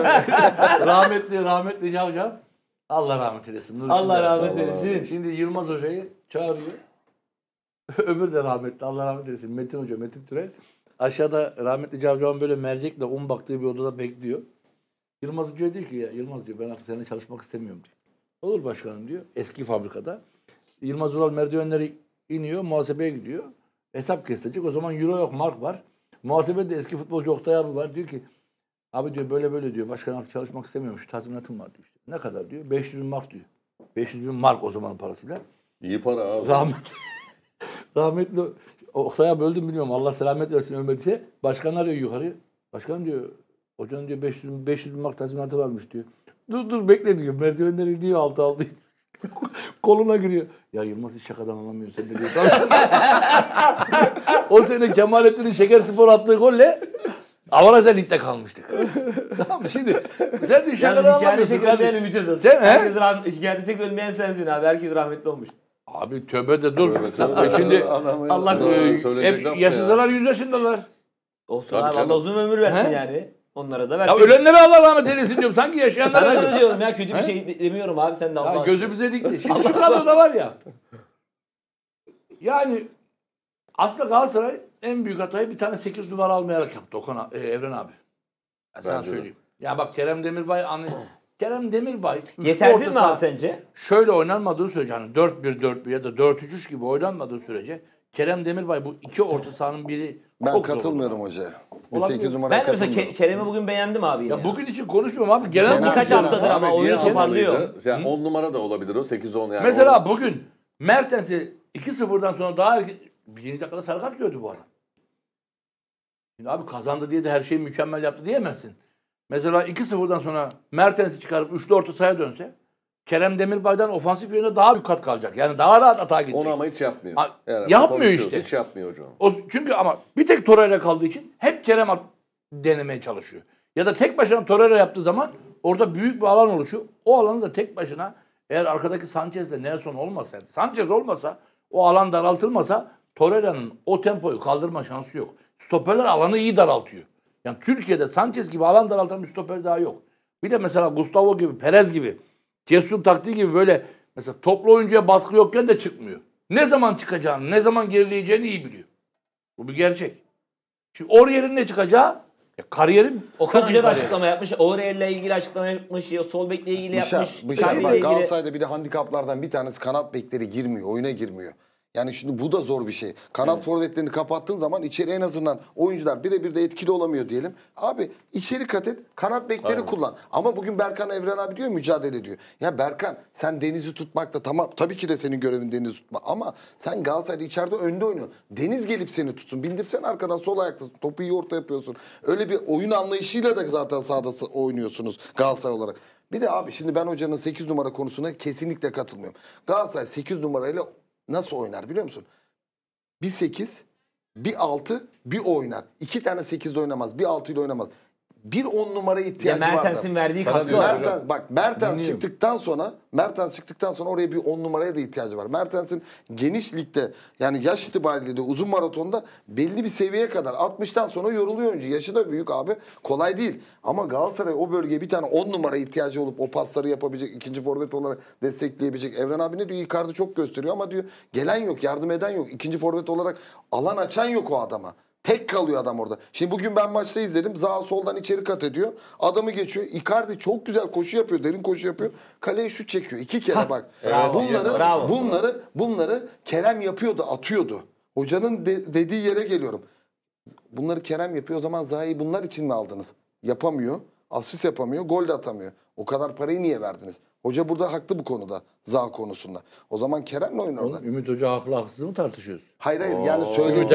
rahmetli Cihan hocam. Allah rahmet eylesin. Nur Allah içinde rahmet yatsın. eylesin. Şimdi Yılmaz hocayı çağırıyor. Öbür de rahmetli. Allah rahmet eylesin. Metin Hoca, Metin Türel. Aşağıda rahmetli Cihan hocam böyle mercekle un baktığı bir odada bekliyor. Yılmaz Hoca diyor ki ya Yılmaz diyor ben artık seninle çalışmak istemiyorum diyor. Olur başkanım diyor. Eski fabrikada. Yılmaz Ural merdivenleri iniyor. Muhasebeye gidiyor. Hesap kesilecek. O zaman euro yok, mark var. Muhasebede eski futbolcu Oktay abi var. Diyor ki abi diyor böyle diyor. Başkan artık çalışmak istemiyorum. Şu tazminatım var diyor. İşte. Ne kadar diyor? 500 bin mark diyor. 500 bin mark o zamanın parasıyla. İyi para abi. Rahmetli Oktay abi öldüm bilmiyorum. Allah selamet versin ölmediyse. Başkan arıyor yukarı. Başkan diyor hocanın diyor 500 bin mark tazminatı varmış diyor. Dur bekle diyor. Merdivenleri iniyor altı. Koluna giriyor. Ya Yılmaz hiç şakadan anlamıyor sen de diyor. O sene Kemalettin'in Şekerspor attığı golle Avaraj'a ligde kalmıştık. Tamam mı? Şimdi sen de şakadan Yalnız hikayede anlamıyorsun. tek ölmeyen Ümit Özdağ. Sen, he? Hikayede tek ölmeyen sensin abi. Herkes rahmetli olmuş. Abi tövbe de dur. Tövbe. Şimdi Allah Söyleyecek laf hep ne yaşlılar 100 yaşındalar. olsun Tabii abi. canım. Allah uzun ömür versin He? yani. Onlara da Ya versin. ölenlere Allah rahmet eylesin diyorum. Sanki yaşayanlara Sana diyorum. da diyorum ya kötü bir şey demiyorum abi sen de Allah Ya aşkına. gözümüze dikti. Şimdi şu kadroda var ya. Yani aslında Galatasaray en büyük hatayı bir tane 8 numara almayarak yaptı. Evren abi. Ben sana Bence de. söyleyeyim. Ya bak Kerem Demirbay Kerem Demirbay üçlü Yetersiz orta mi saha- abi sence? Şöyle oynanmadığı sürece hani 4-1-4-1 ya da 4-3-3 gibi oynanmadığı sürece Kerem Demirbay bu iki orta sahanın biri Ben çok zor katılmıyorum olur. hocaya. Bir Olabilir. 8 numaraya Ben de mesela katılmıyorum. Kerem'i bugün beğendim abi yine. Ya bugün için konuşmuyorum abi. Genel Genel- birkaç genel- haftadır ama Abi, oyunu niye toparlıyor. olmalıydı? Yani 10 numara da olabilir o 8-10 yani. Mesela bugün Mertens'i 2-0'dan sonra daha birinci dakikada sarı kart gördü bu adam. Şimdi abi kazandı diye de her şeyi mükemmel yaptı diyemezsin. Mesela 2-0'dan sonra Mertens'i çıkarıp üçlü orta sahaya dönse Kerem Demirbay'dan ofansif yönde daha büyük katkı alacak. Yani daha rahat atağa gidecek. Onu ama hiç yapmıyor. Ha, Yani yapmıyor konuşuyoruz, işte. Hiç yapmıyor hocam. Çünkü ama bir tek Torreira kaldığı için hep Kerem denemeye çalışıyor. Ya da tek başına Torreira yaptığı zaman orada büyük bir alan oluşuyor. O alanı da tek başına eğer arkadaki Sanchez'le Nelson olmasaydı, Sanchez olmasa o alan daraltılmasa Torreira'nın o tempoyu kaldırma şansı yok. Stoperler alanı iyi daraltıyor. Yani Türkiye'de Sanchez gibi alan daraltan bir stoper daha yok. Bir de mesela Gustavo gibi, Perez gibi, Cesur'un taktiği gibi böyle mesela toplu oyuncuya baskı yokken de çıkmıyor. Ne zaman çıkacağını, ne zaman gerileyeceğini iyi biliyor. Bu bir gerçek. Şimdi Aurier'in ne çıkacağı? Kariyerin Okan çok iyi Hoca da kariyer. açıklama yapmış. Aurel'le ilgili açıklama yapmış. Sol bekle ilgili yapmış. Bak Icardi ile ilgili. Galatasaray'da bir de handikaplardan bir tanesi kanat bekleri girmiyor, oyuna girmiyor. Yani şimdi bu da zor bir şey. Kanat forvetlerini kapattığın zaman içeri en azından oyuncular birebir de etkili olamıyor diyelim. Abi içeri kat et, kanat bekleri kullan. Ama bugün Berkan Evren abi diyor mücadele ediyor. Ya Berkan sen Deniz'i tutmakta tamam tabii ki de senin görevin Deniz'i tutma. Ama sen Galatasaray'da içeride önde oynuyorsun. Deniz gelip seni tutsun. Bindirsen arkadan sol ayaktasın. Topu iyi orta yapıyorsun. Öyle bir oyun anlayışıyla da zaten sahada oynuyorsunuz Galatasaray olarak. Bir de abi şimdi ben hocanın 8 numara konusuna kesinlikle katılmıyorum. Galatasaray 8 numarayla nasıl oynar biliyor musun? Bir 8, bir 6, bir oynar. 2 tane 8'de oynamaz. Bir 6 ile oynamaz. bir 10 numara ihtiyacı vardı. Mertens'in verdiği katkı var. Mertens çıktıktan sonra oraya bir 10 numaraya da ihtiyacı var. Mertens'in geniş ligde yani yaş itibariyle de uzun maratonda belli bir seviyeye kadar 60'tan sonra yoruluyor oyuncu. Yaşı da büyük abi. Kolay değil. Ama Galatasaray o bölgeye bir tane 10 numara ihtiyacı olup o pasları yapabilecek, ikinci forvet olarak destekleyebilecek. Evren abi ne diyor? Icardi çok gösteriyor ama diyor gelen yok, yardım eden yok. İkinci forvet olarak alan açan yok o adama. Tek kalıyor adam orada. Şimdi bugün ben maçta izledim. Zaha soldan içeri kat ediyor. Adamı geçiyor. Icardi çok güzel koşu yapıyor. Derin koşu yapıyor. Kaleye şut çekiyor. 2 kere bak. Bunları Kerem yapıyordu, atıyordu. Hocanın dediği yere geliyorum. Bunları Kerem yapıyor. O zaman Zaha'yı bunlar için mi aldınız? Yapamıyor. Asist yapamıyor. Gol de atamıyor. O kadar parayı niye verdiniz? Hoca burada haklı bu konuda. Zaha konusunda. O zaman Kerem'le oynar orada. Ümit Hoca haklı haksız mı tartışıyoruz? Hayır yani söylediğim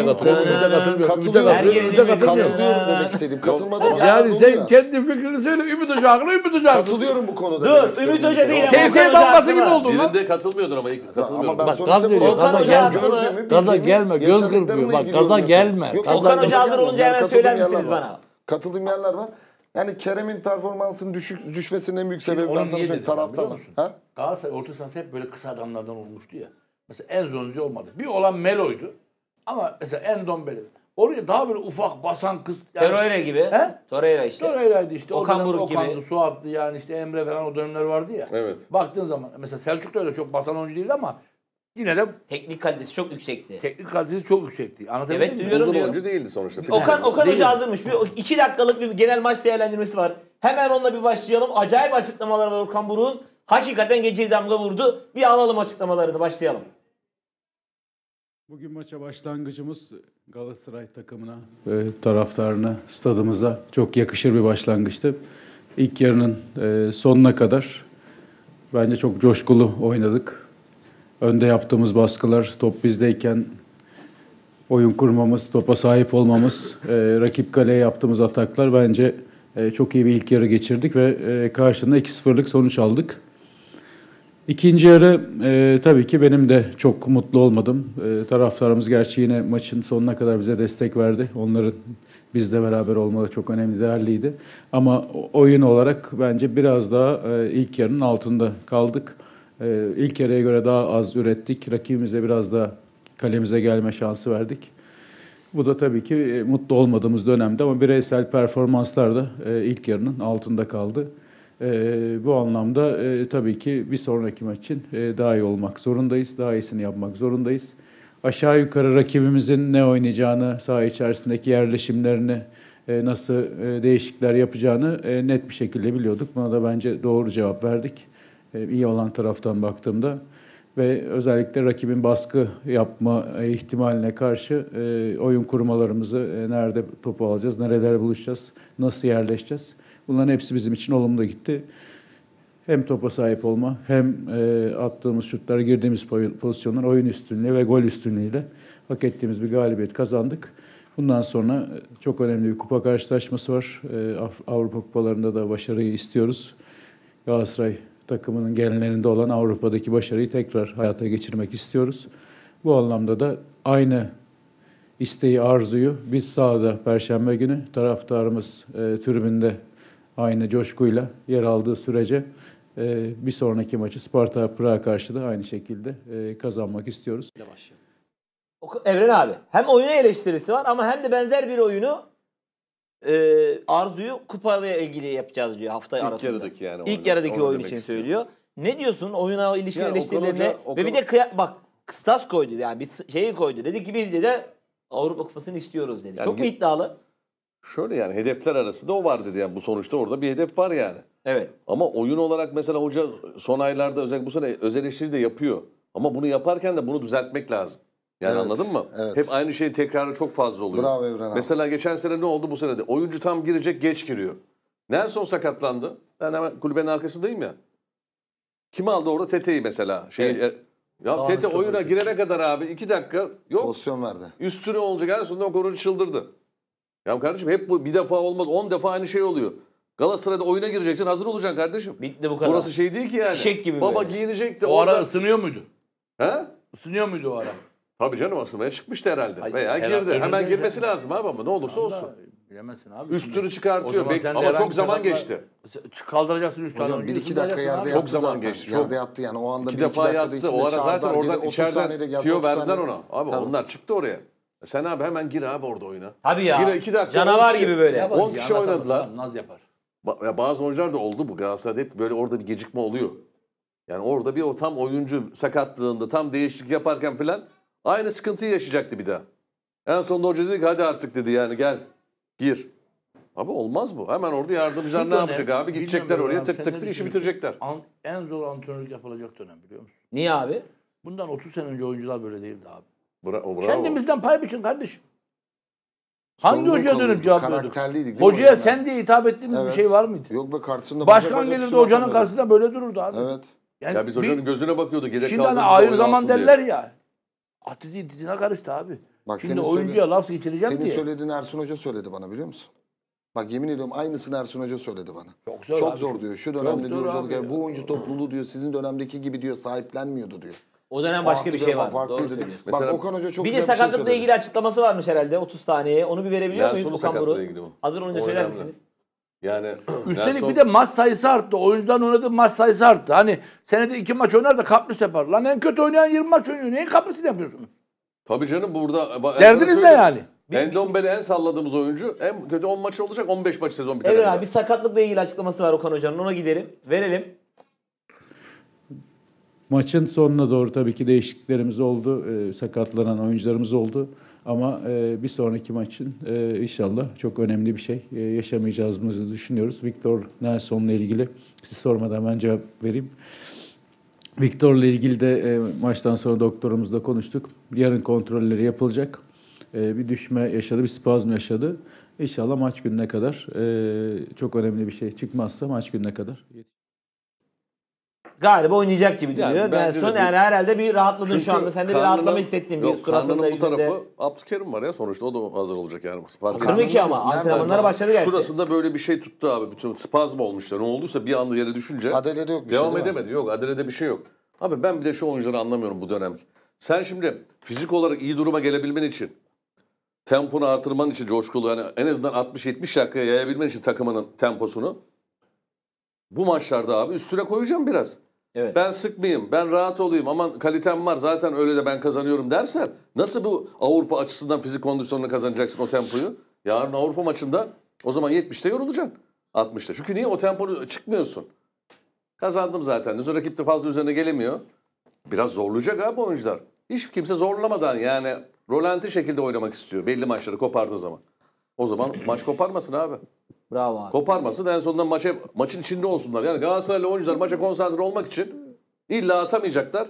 katılıyorum demek istedim. Katılmadım. Yani sen kendi fikrini söyle. Ümit Hoca haklı, Ümit Hoca haklı. Katılıyorum bu konuda. Dur Ümit Hoca değil ama TSE damgası gibi oldun lan. Birinde katılmıyordun ama ilk katılmıyordun. Ama ben gaz veriyor. Gaza gelme. Göz kırpıyor. Bak gaza gelme. Okan Hoca hazır olunca hemen söyler misiniz bana? Katıldığım yerler var. Yani Kerem'in performansının düşmesinin en büyük sebebi ben sana söyleyeyim taraftarlar. Galatasaray orta sahası hep böyle kısa adamlardan olmuştu ya. Mesela Enzonzi olmadı. Bir olan Melo'ydu. Ama mesela Endombele. Oraya daha böyle ufak basan kız. Yani, Torreira gibi. He? Torreira işte. Torreira'ydı işte. Okan Buruk gibi. Okan'dı, Suat'tı yani işte Emre falan o dönemler vardı ya. Evet. Baktığın zaman mesela Selçuk da öyle çok basan oyuncu değildi ama yine de teknik kalitesi çok yüksekti. Teknik kalitesi çok yüksekti. Anlatabildim evet, mi? Duyuyorum. Uzun oyuncu değildi sonuçta. Okan Hoca hazırmış. Bir 2 dakikalık bir genel maç değerlendirmesi var. Hemen onunla bir başlayalım. Acayip açıklamalar var Okan Buruk'un. Hakikaten geceye damga vurdu. Bir alalım açıklamalarını, başlayalım. Bugün maça başlangıcımız Galatasaray takımına, taraftarına, stadımıza çok yakışır bir başlangıçtı. İlk yarının sonuna kadar bence çok coşkulu oynadık. Önde yaptığımız baskılar, top bizdeyken oyun kurmamız, topa sahip olmamız, rakip kaleye yaptığımız ataklar bence çok iyi bir ilk yarı geçirdik ve karşılığında 2-0'lık sonuç aldık. İkinci yarı tabii ki benim de çok mutlu olmadım. Taraftarımız gerçi yine maçın sonuna kadar bize destek verdi. Onların bizle beraber olmaları çok önemli, değerliydi. Ama oyun olarak bence biraz daha ilk yarının altında kaldık. İlk yarıya göre daha az ürettik. Rakibimize biraz daha kalemize gelme şansı verdik. Bu da tabii ki mutlu olmadığımız dönemde ama bireysel performanslar da ilk yarının altında kaldı. Bu anlamda tabii ki bir sonraki maç için daha iyi olmak zorundayız. Daha iyisini yapmak zorundayız. Aşağı yukarı rakibimizin ne oynayacağını, saha içerisindeki yerleşimlerini, nasıl değişiklikler yapacağını net bir şekilde biliyorduk. Buna da bence doğru cevap verdik. İyi olan taraftan baktığımda. Ve özellikle rakibin baskı yapma ihtimaline karşı oyun kurmalarımızı nerede topu alacağız, nerelere buluşacağız, nasıl yerleşeceğiz. Bunların hepsi bizim için olumlu gitti. Hem topa sahip olma hem attığımız şutlar, girdiğimiz pozisyonlar oyun üstünlüğü ve gol üstünlüğüyle hak ettiğimiz bir galibiyet kazandık. Bundan sonra çok önemli bir kupa karşılaşması var. Avrupa kupalarında da başarıyı istiyoruz. Galatasaray takımının genelinde olan Avrupa'daki başarıyı tekrar hayata geçirmek istiyoruz. Bu anlamda da aynı isteği, arzuyu biz sahada Perşembe günü taraftarımız tribünde aynı coşkuyla yer aldığı sürece bir sonraki maçı Sparta Prag'a karşı da aynı şekilde kazanmak istiyoruz. Evren abi hem oyuna eleştirisi var ama hem de benzer bir oyunu arzuyu kupayla ilgili yapacağız diyor hafta arasında. İlk yarıdaki yani. İlk yarıdaki oyun için söylüyor. Ne diyorsun oyuna ilişkin yani eleştirilerine ve bir de bak kıstas koydu yani bir şeyi koydu. Dedi ki biz de Avrupa Kupası'nı istiyoruz dedi. Yani çok mu iddialı? Şöyle yani hedefler arasında o var dedi yani bu sonuçta orada bir hedef var yani. Evet. Ama oyun olarak mesela hoca son aylarda özellikle bu sene öz eleştiri de yapıyor. Ama bunu yaparken de bunu düzeltmek lazım. Yani evet, anladın mı? Evet. Hep aynı şeyin tekrarı çok fazla oluyor. Bravo Evren abi. Mesela geçen sene ne oldu bu sene de? Oyuncu tam girecek geç giriyor. Nelson sakatlandı. Ben hemen kulübenin arkasındayım ya. Kim aldı orada? Tete'yi mesela. Ya Tete oyuna girene kadar abi 2 dakika yok. Pozisyon verdi. Üstüne olacak en sonunda o golü çıldırdı. Ya kardeşim hep bu bir defa olmaz 10 defa aynı şey oluyor. Galatasaray'da oyuna gireceksin hazır olacaksın kardeşim. Bitti bu kadar. Burası şey değil ki yani. Fişek gibi Baba böyle. giyinecek de o ara ısınıyor muydu? He? Isınıyor muydu o ara? Tabii canım ısınmaya çıkmıştı herhalde. Hayır, veya girdi. Hemen girmesi lazım abi ama ne olursa olsun. Bilemezsin abi. Üstünü çıkartıyor. O zaman sen de Ama çok herhangi zaman sakatla- geçti. Kaldıracaksın 3 tane Hocam oyuncu. 1-2 dakika yerde yattı. yattı Çok zaman zaten. geçti, Yerde çok. yattı yani. O anda 2 1-2 defa dakikada yattı. O içinde ara zaten çağırdılar. oradan 30 saniyede içeriden geldi. tüyo 30 verdiler saniyede. ona. Abi Tabii. onlar çıktı oraya. Sen abi hemen gir abi orada oyuna. Tabii ya. Yine 2 dakika. Canavar 10 kişi- gibi böyle. Yapar, 10 kişi anlatamaz, oynadılar. tamam, Naz yapar. Ya bazı oyuncular da oldu bu Galatasaray'da hep böyle orada bir gecikme oluyor. Yani orada bir o tam oyuncu sakatlığında tam değişiklik yaparken falan aynı sıkıntıyı yaşayacaktı bir daha. En sonunda hoca dedi ki hadi artık dedi yani gel gir. Abi olmaz bu. Hemen orada yardımcılar Şu ne dönem, yapacak abi? Gidecekler bilmiyorum oraya abi, tık sen tık ne tık işi düşünüyorsun? bitirecekler. En zor antrenörlük yapılacak dönem biliyor musun? Niye abi? Bundan 30 sene önce oyuncular böyle değildi abi. Bravo. Kendimizden pay biçin kardeşim. Hangi Sorumluluk hocaya dönüp alıyorduk, cevap veriyorduk? karakterliydik değil mi Hocaya hocam? sen diye hitap ettiğimiz bir Evet. şey var mıydı? Yok be karşısında Başkan bacak gelirdi üstüne hocanın atamıyorduk. karşısında böyle dururdu abi. Evet. Yani Ya biz hocanın gözüne bakıyorduk. Yedek şimdi hani kaldığımızda ayrı zaman oynansın diye. derler ya. Atizi dizine karıştı abi. Bak Şimdi senin oyuncuya laf geçireceğim senin diye. söylediğin Ersun Hoca söyledi bana biliyor musun? Bak yemin ediyorum aynısını Ersun Hoca söyledi bana. Çok zor Çok abi. zor diyor. Şu Çok dönemde zor diyor hocalık abi yani ya. bu oyuncu topluluğu diyor sizin dönemdeki gibi diyor sahiplenmiyordu diyor. O dönem başka bir şey var. Doğru Farklıydı diyor. söylüyorsun. Bak Mesela- Okan Hoca çok Bir de güzel bir şey sakatlıkla söyledi. ilgili açıklaması varmış herhalde 30 saniye. Onu bir verebiliyor Nelson'un muyuz Okan sakatlığıyla Buruk? ilgili bu. Hazır olunca O söyler önemli. misiniz? Yani Üstelik Nelson- bir de maç sayısı arttı. Oyuncuların oynadığı maç sayısı arttı. Hani senede 2 maç oynar da kapris yapar. Lan en kötü oynayan 20 maç oynuyor. Neyin kaprisini yapıyorsun? Tabii canım burada... Derdiniz ne yani? Endombele en salladığımız oyuncu. En kötü 10 maç olacak 15 maç sezon biter. Evren abi bir sakatlıkla ilgili açıklaması var Okan Hoca'nın. Ona gidelim. Verelim. Maçın sonuna doğru tabii ki değişikliklerimiz oldu. Sakatlanan oyuncularımız oldu. Ama bir sonraki maçın inşallah çok önemli bir şey yaşamayacağımızı düşünüyoruz. Victor Nelson'la ilgili siz sormadan ben cevap vereyim. Victor'la ilgili de maçtan sonra doktorumuzla konuştuk. Yarın kontrolleri yapılacak. Bir düşme yaşadı, bir spazm yaşadı. İnşallah maç gününe kadar çok önemli bir şey çıkmazsa maç gününe kadar. Galiba oynayacak gibi Yani duruyor. bence Nelson de. yani herhalde bir rahatladın şu anda. Sen de bir rahatlama karnının- hissettin bir Yok, suratında karnının bu yüzünde. tarafı Abdülkerim var ya sonuçta o da hazır olacak yani. Fark Kırmızı ki ama Nerede antrenmanlara abi? başladı gerçi. Şurasında böyle bir şey tuttu abi. Bütün spazm olmuşlar. Ne olduysa bir anda yere düşünce Adele'de yok bir devam şey değil mi? edemedi. Yok Adele'de bir şey yok. Abi ben bir de şu oyuncuları anlamıyorum bu dönem. Sen şimdi fizik olarak iyi duruma gelebilmen için temponu artırman için coşkulu yani en azından 60-70 dakikaya yayabilmen için takımının temposunu bu maçlarda abi üstüne koyacağım biraz. Evet. Ben sıkmayayım, ben rahat olayım, aman kalitem var zaten öyle de ben kazanıyorum dersen nasıl bu Avrupa açısından fizik kondisyonunu kazanacaksın o tempoyu? Yarın Avrupa maçında o zaman 70'te yorulacaksın. 60'ta. Çünkü niye o tempoyu çıkmıyorsun? Kazandım zaten. Rakip de fazla üzerine gelemiyor. Biraz zorlayacak abi oyuncular. Hiç kimse zorlamadan yani rolanti şekilde oynamak istiyor belli maçları kopardığı zaman. O zaman maç koparmasın abi. Bravo abi. Koparmasın en sonunda maçın içinde olsunlar. Yani Galatasaraylı oyuncular maça konsantre olmak için illa atamayacaklar.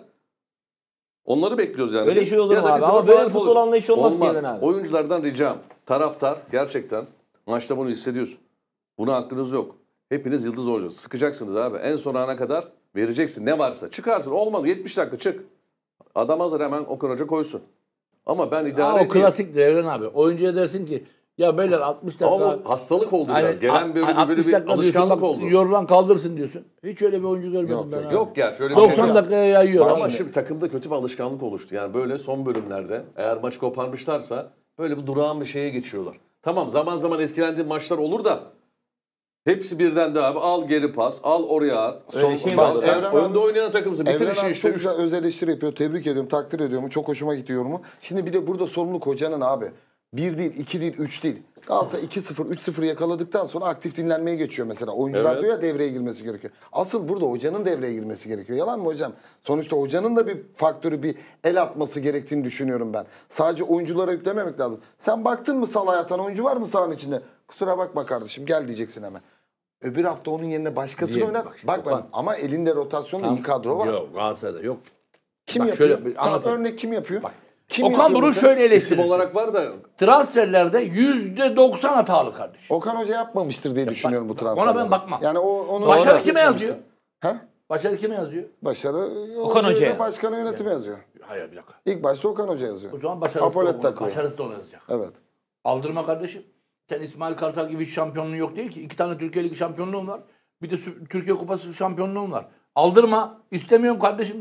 Onları bekliyoruz yani. Öyle şey olur Ya mu da abi? bir zaman Ama böyle rahat futbol olur. anlayışı olmaz ki Evren abi. Oyunculardan ricam. Taraftar gerçekten maçta bunu hissediyorsun. Buna hakkınız yok. Hepiniz yıldız olacaksınız. Sıkacaksınız abi. En son ana kadar vereceksin. Ne varsa. Çıkarsın. Olmadı. 70 dakika çık. Adam hazır hemen Okan Hoca koysun. Ama ben idare O edeyim. klasiktir Evren abi. Oyuncuya dersin ki ya beyler 60 dakika. Ama bu hastalık oldu biraz. Hani Gelen böyle 60 bir dakika alışkanlık diyorsun, oldu. Yorulan kaldırsın diyorsun. Hiç öyle bir oyuncu görmedim Yok, ben yok, abi. Yok gerçi öyle bir 90 şey. dakikaya yayıyor. Bak Ama Ama şimdi takımda kötü bir alışkanlık oluştu. Yani böyle son bölümlerde eğer maçı koparmışlarsa böyle bir durağan bir şeye geçiyorlar. Tamam zaman zaman etkilendiği maçlar olur da hepsi birden de abi al geri pas, al oraya at. Öyle şey mi bak, olur? Sen Evren önde abi- oynayan takımsın. Bitir Evren işi abi işte. çok güzel öz eleştiri yapıyor. Tebrik ediyorum, takdir ediyorum. Çok hoşuma gitti yorumu. Şimdi bir de burada sorumluluk hocanın abi. 1 değil, 2 değil, 3 değil. Galatasaray 2-0, 3-0 yakaladıktan sonra aktif dinlenmeye geçiyor mesela. Oyuncular Evet. diyor ya devreye girmesi gerekiyor. Asıl burada hocanın devreye girmesi gerekiyor. Yalan mı hocam? Sonuçta hocanın da bir faktörü, bir el atması gerektiğini düşünüyorum ben. Sadece oyunculara yüklememek lazım. Sen baktın mı sahaya atan oyuncu var mı sahanın içinde? Kusura bakma kardeşim gel diyeceksin hemen. Öbür hafta onun yerine başkasını Diyelim oynar. bak şimdi, Bak Okan. ama elinde rotasyonda iyi kadro var. yok Galatasaray'da yok. Kim Bak yapıyor? şöyle bir Tamam, anlatayım. örnek kim yapıyor? Bak, Kim Okan yapıyor Buruk mesela? şöyle İsim eleştirirsin. olarak var da Transferlerde %90 hatalı kardeşim. Okan Hoca yapmamıştır diye düşünüyorum bu transferleri. ona ben bakmam. Yani onu Başarı hak kime etmemiştir. yazıyor? Ha? Başarı kime yazıyor? Başarı Okan Hoca'ya Hoca'ya. da başkanı yönetimi yazıyor. Hayır bir dakika. İlk başta Okan Hoca yazıyor. O zaman başarısı da, Apolet takıyor. başarısı da ona yazacak. Evet. Aldırma kardeşim. Sen İsmail Kartal gibi hiç şampiyonluğun yok değil ki. 2 tane Türkiye Ligi şampiyonluğun var. Bir de Türkiye Kupası şampiyonluğun var. Aldırma. İstemiyorum kardeşim de.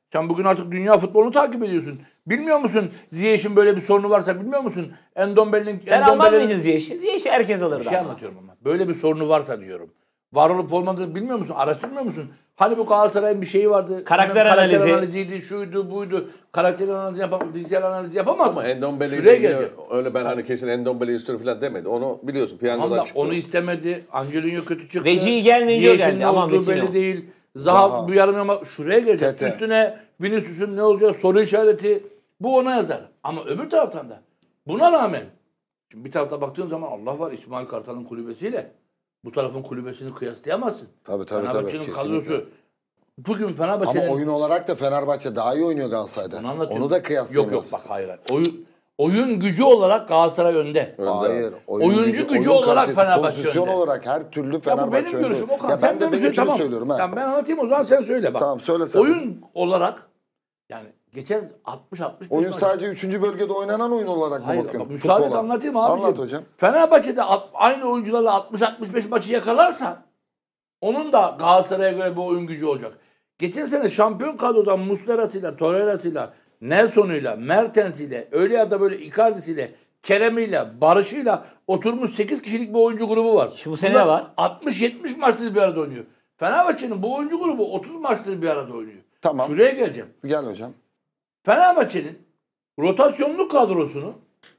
Sen bugün artık dünya futbolunu takip ediyorsun. Bilmiyor musun Ziyech'in böyle bir sorunu varsa bilmiyor musun? Endombele'nin... Sen almaz mıydın Ziyech'i? Ziyech'i herkes alırdı. Bir şey anlatıyorum ama. Böyle bir sorunu varsa diyorum. Var olup olmadığını bilmiyor musun? Araştırmıyor musun? Hani bu Galatasaray'ın bir şeyi vardı. Karakter analizi. analiziydi, şuydu, buydu. Karakter analizi yapamaz, fiziksel analizi yapamaz mı? Endombele'yi Şuraya geleceğim. öyle ben hani kesin Endombele'yi istiyorum falan demedi. Onu biliyorsun piyangodan Ama çıktı. onu istemedi. Angelino kötü çıktı. Vecihi gelmeyince o Ziyech'in geldi ne ama olduğu Vecino. belli değil. Zaha bu yarım ama şuraya gelecek. Tete. Üstüne Vinicius'un ne olacağı soru işareti. Bu ona yazar. Ama öbür taraftan da buna rağmen şimdi bir tarafta baktığın zaman Allah var İsmail Kartal'ın kulübesiyle bu tarafın kulübesini kıyaslayamazsın. Tabii, Fenerbahçe'nin kesinlikle. kadrosu. Bugün Fenerbahçe'nin... Ama oyun olarak da Fenerbahçe daha iyi oynuyor Galatasaray'da. Onu anlatıyorum. Onu da kıyaslayamaz. Yok bak hayır. Oyun gücü olarak Galatasaray önde. Hayır. Oyuncu gücü oyun olarak kalitesi, Fenerbahçe pozisyon önde. olarak her türlü Ya bu Fenerbahçe benim önde. görüşüm Okan. Ya Sen ben de benimkini tamam. söylüyorum. Ha. Tamam, ben anlatayım o zaman sen söyle bak. Tamam, söyle sen. Oyun olarak yani geçen 60-65 Oyun maç- sadece 3. bölgede oynanan oyun olarak mı Hayır, bakıyorsun? bak, müsaade et Futbola. anlatayım abiciğim. Anlat hocam. Fenerbahçe'de aynı oyuncularla 60-65 maçı yakalarsa onun da Galatasaray'a göre bir oyun gücü olacak. Geçen sene şampiyon kadrodan Muslera'sıyla, Torreira'sıyla, Nelson'uyla, Mertens'iyle, öyle ya da böyle Icardi'siyle, Kerem'iyle, Barış'ıyla oturmuş 8 kişilik bir oyuncu grubu var. Şu bu sene de var. 60-70 maçtır bir arada oynuyor. Fenerbahçe'nin bu oyuncu grubu 30 maçtır bir arada oynuyor. Tamam. Şuraya geleceğim. Gel hocam. Fenerbahçe'nin rotasyonlu kadrosunu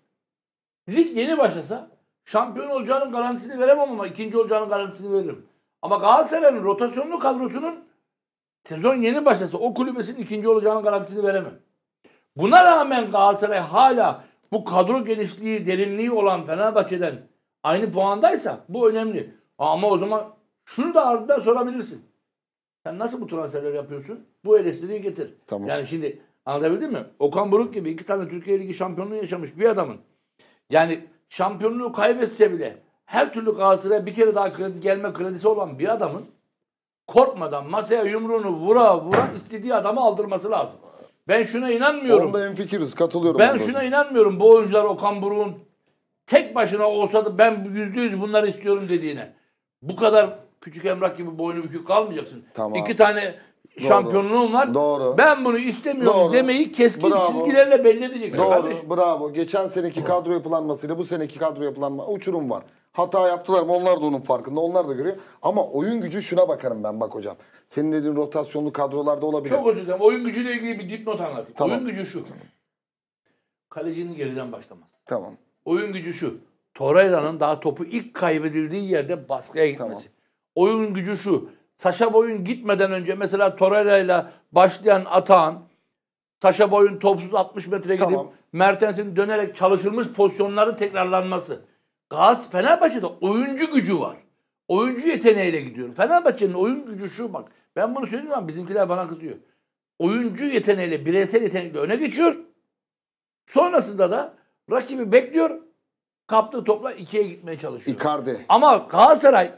lig yeni başlasa şampiyon olacağının garantisini veremem ama ikinci olacağının garantisini veririm. Ama Galatasaray'ın rotasyonlu kadrosunun sezon yeni başlasa o kulübesinin ikinci olacağının garantisini veremem. Buna rağmen Galatasaray hala bu kadro genişliği, derinliği olan Fenerbahçe'den aynı puandaysa bu önemli. Ama o zaman şunu da ardından sorabilirsin. Sen nasıl bu transferleri yapıyorsun? Bu eleştiriyi getir. Tamam. Yani şimdi anlatabildim mi? Okan Buruk gibi 2 tane Türkiye Ligi şampiyonluğu yaşamış bir adamın. Yani şampiyonluğu kaybetse bile her türlü Galatasaray'a bir kere daha gelme kredisi olan bir adamın korkmadan masaya yumruğunu vura istediği adamı aldırması lazım. Ben şuna inanmıyorum. Onda hemfikiriz. Katılıyorum. Ben onda şuna hocam. inanmıyorum. Bu oyuncular Okan Buruk'un tek başına olsa da ben %100 bunları istiyorum dediğine. Bu kadar küçük Emrah gibi boynu bükük kalmayacaksın. Tamam. 2 tane şampiyonluğum var. Doğru. Ben bunu istemiyorum Doğru. demeyi keskin Bravo. çizgilerle belli edeceksin. Doğru, kardeşim. bravo. Geçen seneki kadro yapılanmasıyla bu seneki kadro yapılanma uçurum var. Hata yaptılar mı onlar da onun farkında, onlar da görüyor. Ama oyun gücü şuna bakarım ben bak hocam. Senin dediğin rotasyonlu kadrolarda olabilir. Çok özür dilerim. Oyun gücüyle ilgili bir dipnot anlatayım. Tamam. Oyun gücü şu. Kalecinin geriden başlamaz. Tamam. Oyun gücü şu. Torreira'nın daha topu ilk kaybedildiği yerde baskıya gitmesi. Tamam. Oyun gücü şu. Saşa Boy'un gitmeden önce mesela Torreira'yla başlayan Atahan, Saşa Boy'un topsuz 60 metre gidip Tamam. Mertens'in dönerek çalışılmış pozisyonların tekrarlanması. Fenerbahçe'de oyuncu gücü var. Oyuncu yeteneğiyle gidiyor. Fenerbahçe'nin oyun gücü şu bak. Ben bunu söylüyorum ama bizimkiler bana kızıyor. Oyuncu yeteneğiyle, bireysel yetenekle öne geçiyor. Sonrasında da rakibi bekliyor. Kaptığı topla 2'ye gitmeye çalışıyor. Icardi. Ama Galatasaray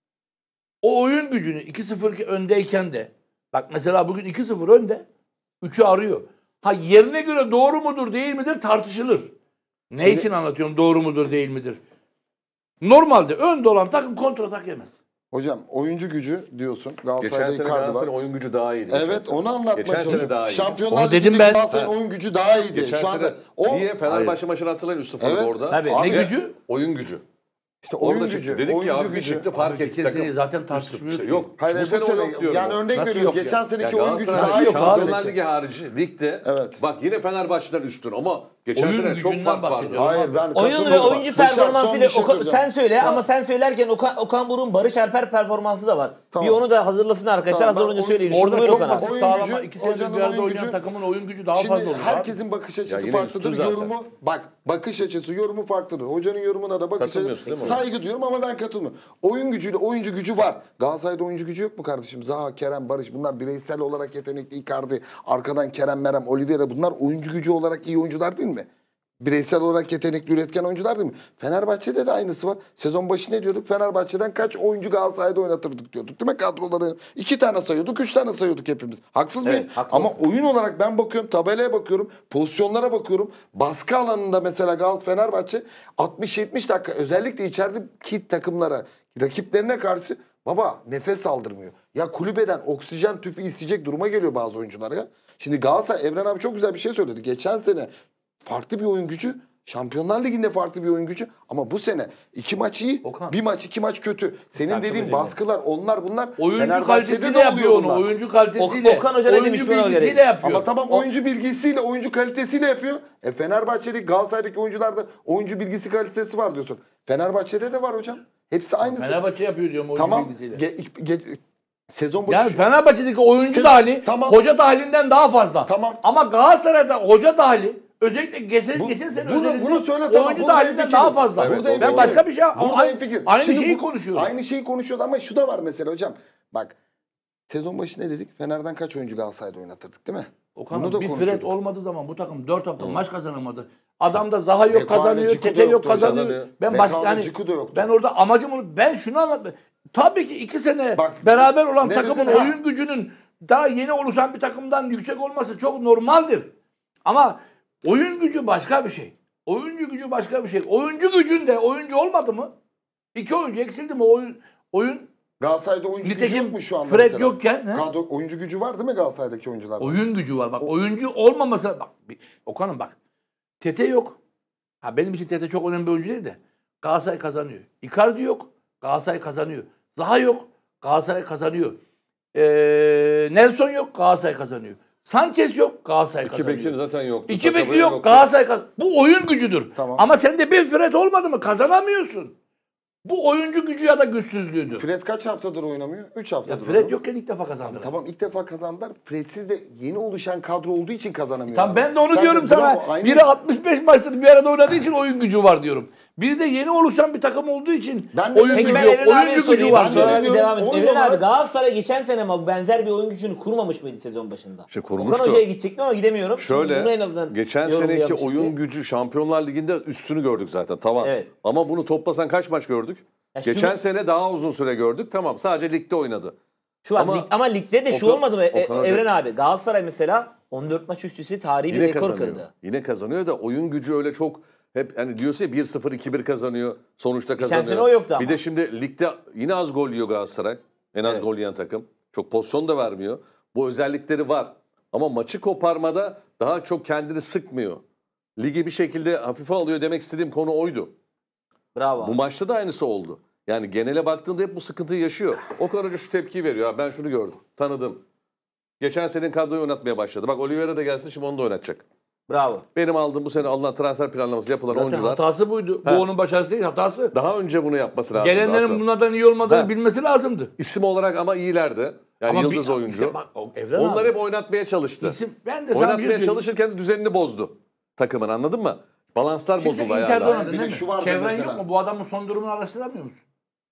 o oyun gücünü 2-0 öndeyken de bak mesela bugün 2-0 önde 3'ü arıyor. Ha yerine göre doğru mudur değil midir tartışılır. Ne için anlatıyorum doğru mudur değil midir? Normalde önde olan takım kontratak yemez. Hocam oyuncu gücü diyorsun. Geçen Galatasaray'da sene Icardi var. Galatasaray'ın oyun gücü daha iyiydi. Evet onu anlatmaya Geçen sene çalışıyorum. daha iyiydi. Şampiyonlar Onu dedim Ligi'nde ben. Galatasaray'ın oyun gücü daha iyiydi. Geçen Şu anda sene o niye Fenerbahçe maçını hatırlayın 3-0 Evet, orada. tabii. Abi, Ne gücü? Oyun gücü. işte Orada oyun çıktı. gücü. Dedik ki oyuncu abi bir gücü. çıktı fark etti Geçen takım. sene zaten tartışmıyoruz. Yok. Hayır, bu bu sene sene yok diyorum. yani örnek Nasıl veriyoruz. yok ya? Geçen seneki Ya oyun gücü Galatasaray daha iyi. yok abi? Şampiyonlar Ligi harici ligde Evet. bak yine Fenerbahçe'den üstün ama geçen Oyun sene çok gücünden fark vardı. bahsediyorum. Hayır ben Oyun ve katılıyorum. oyuncu Dışarı son performansıyla bir şey söyleyeceğim. sen söyle Ya, ama sen söylerken Okan Buruk'un Barış Alper performansı da var. Tamam. Bir onu da hazırlasın arkadaşlar. Tamam, Hazır ben olunca oyun- söyleyin. orada Şunu buyur çok Okan abi. oyun Sağlama gücü, 2 senedir hocanın bir arada oyun oynayan gücü. takımın oyun gücü daha Şimdi fazla olur. herkesin bakış açısı yine farklıdır. üstün zaten. Yorumu bak bakış açısı yorumu farklıdır. Hocanın yorumuna da bakış Katılmıyorsun açısı değil mi ona? saygı diyorum ama ben katılmıyorum. Oyun gücüyle oyuncu gücü var. Galatasaray'da oyuncu gücü yok mu kardeşim? Zaha, Kerem, Barış bunlar bireysel olarak yetenekli. Icardi, arkadan Kerem, Merem, Oliveira bunlar oyuncu gücü olarak iyi oyuncular değil mi? Bireysel olarak yetenekli üretken oyuncular değil mi? Fenerbahçe'de de aynısı var. Sezon başı ne diyorduk? Fenerbahçe'den kaç oyuncu Galatasaray'da oynatırdık diyorduk. Değil mi? Kadroları 2 tane sayıyorduk, 3 tane sayıyorduk hepimiz. Haksız mıyım? Evet, haklısın. Ama oyun olarak ben bakıyorum, tabelaya bakıyorum, pozisyonlara bakıyorum. Baskı alanında mesela Galatasaray Fenerbahçe 60-70 dakika özellikle içerideki takımlara, rakiplerine karşı baba nefes aldırmıyor. Ya kulübeden oksijen tüpü isteyecek duruma geliyor bazı oyuncular ya. Şimdi Galatasaray, Evren abi çok güzel bir şey söyledi. Geçen sene farklı bir oyun gücü. Şampiyonlar Ligi'nde farklı bir oyun gücü. Ama bu sene 2 maç iyi, Okan. 1 maç 2 maç kötü. Senin Takip dediğin edildi. baskılar, onlar bunlar. Oyuncu Fenerbahçe'de kalitesiyle de yapıyor oluyor onu. bunlar. Oyuncu kalitesiyle. Okan Hoca ne demiş oyuncu buna bilgisiyle göre? yapıyor. Ama tamam, oyuncu bilgisiyle, oyuncu kalitesiyle yapıyor. Fenerbahçe'deki, Galatasaray'daki oyuncularda oyuncu bilgisi kalitesi var diyorsun. Fenerbahçe'de de var hocam. Hepsi aynısı. Fenerbahçe yapıyor diyorum oyuncu Tamam. bilgisiyle. Sezon başı. Yani Fenerbahçe'deki oyuncu Sen- dahili tamam. hoca dahilinden daha fazla. Tamam. Ama Galatasaray'da hoca dahili özellikle geçen sene bunu söyle, tamam. oyuncu Burada dahilinden hemfikiriz. daha fazla. Evet, Burada ben Ben hemfikiriz. başka bir şey Burada hemfikiriz. aynı Şimdi şeyi bu- konuşuyoruz. Aynı şeyi konuşuyoruz ama şu da var mesela hocam. Bak, sezon başı ne dedik? Fener'den kaç oyuncu Galatasaray'da oynatırdık değil mi? Okan'ın Bunu da bir Fred konuşuyorduk. olmadığı zaman bu takım 4 hafta maç kazanamadı. Adamda Zaha yok Beko kazanıyor, Ciku da Tete yok yoktu hocam. kazanıyor. Ben Beko başka yani Ciku da yoktu. ben orada amacım onu, ben şunu anlatmak. Tabii ki 2 sene Bak, beraber olan ne takımın dedin? Ha. oyun gücünün daha yeni oluşan bir takımdan yüksek olması çok normaldir. Ama oyun gücü başka bir şey. Oyuncu gücü başka bir şey. Oyuncu gücünde oyuncu olmadı mı? 2 oyuncu eksildi mi oyun Galatasaray'da oyuncu gücü nitekim yok mu şu anda Fred mesela? yokken he? Kadro, oyuncu gücü var değil mi Galatasaray'daki oyuncularda? Oyun gücü var. Bak oyuncu olmamasa bak Okan'ım bak. Tete yok. Ha benim için Tete çok önemli bir oyuncu değil de Galatasaray kazanıyor. Icardi yok. Galatasaray kazanıyor. Zaha yok. Galatasaray kazanıyor. Nelson yok. Galatasaray kazanıyor. Sanchez yok. Galatasaray İki kazanıyor. bekin zaten yoktu. İki beki Kasabaya yok. yoktu. Galatasaray kazanıyor. Bu oyun gücüdür. Tamam. Ama sende bir Fred olmadı mı kazanamıyorsun. Bu oyuncu gücü ya da güçsüzlüğüdür. Fred kaç haftadır oynamıyor? 3 Ya haftadır Fred oynamıyor. yokken ilk defa kazandılar. Tamam, ilk defa kazandılar. Fred'siz de yeni oluşan kadro olduğu için kazanamıyor. Tamam ben de onu Sen diyorum sana. bravo, aynı- Biri 65 maçtır bir arada oynadığı için oyun gücü var diyorum. Biri de yeni oluşan bir takım olduğu için Ben de oyun peki gücü ben yok. Evren abiye Oyuncu gücü sorayım. var. Ben de Sonra diyorum, bir devam et. oyun Evren olarak- abi Galatasaray geçen sene ama benzer bir oyun gücünü kurmamış mıydı sezon başında? İşte kurmuştu. Okan Hoca'ya gidecektim ama gidemiyorum. Şimdi bunu en Şöyle azından geçen seneki yorumlayalım şimdi. oyun gücü Şampiyonlar Ligi'nde üstünü gördük zaten tavan. Evet. Ama bunu toplasan kaç maç gördük? Ya Geçen şunu- sene daha uzun süre gördük. Tamam sadece ligde oynadı. Şu an Ama- ama ligde de şu Okan- olmadı mı Okan Hoca- Evren abi? Galatasaray mesela 14 maç üst üste tarihi bir Yine rekor kazanıyor. kırdı. Yine kazanıyor da oyun gücü öyle çok hep hani diyorsun ya 1-0 2-1 kazanıyor. Sonuçta Geçen kazanıyor. sene o yoktu ama. Bir de şimdi ligde yine az gol yiyor Galatasaray. En az Evet. gol yiyen takım. Çok pozisyon da vermiyor. Bu özellikleri var. Ama maçı koparmada daha çok kendini sıkmıyor. Ligi bir şekilde hafife alıyor demek istediğim konu oydu. Bravo. Bu maçta da aynısı oldu. Yani genele baktığında hep bu sıkıntıyı yaşıyor. Okan Hoca şu tepkiyi veriyor. "Ha, ben şunu gördüm, tanıdım. Geçen senenin kadroyu oynatmaya başladı. Bak Oliveira da gelsin şimdi onu da oynatacak. Bravo. Benim aldığım bu sene alınan transfer planlaması yapılan Zaten oyuncular hatası buydu. Bu Ha. onun başarısı değil, hatası. daha önce bunu yapması lazım. Gelenlerin bunlardan iyi olmadığını bilmesi lazımdı. İsim olarak ama iyilerdi. Yani Ama yıldız bir- oyuncu. işte bak, Evren Onlar abi, hep oynatmaya çalıştı. ben de sana bir şey Oynatmaya söyleyeyim. çalışırken de düzenini bozdu takımın, anladın mı? Balanslar Şimdi bozuldu Inter'de ayağında. oynadın Bir de değil mi? şu vardı Çevren mesela. yok mu? Bu adamın son durumunu araştıramıyor musun?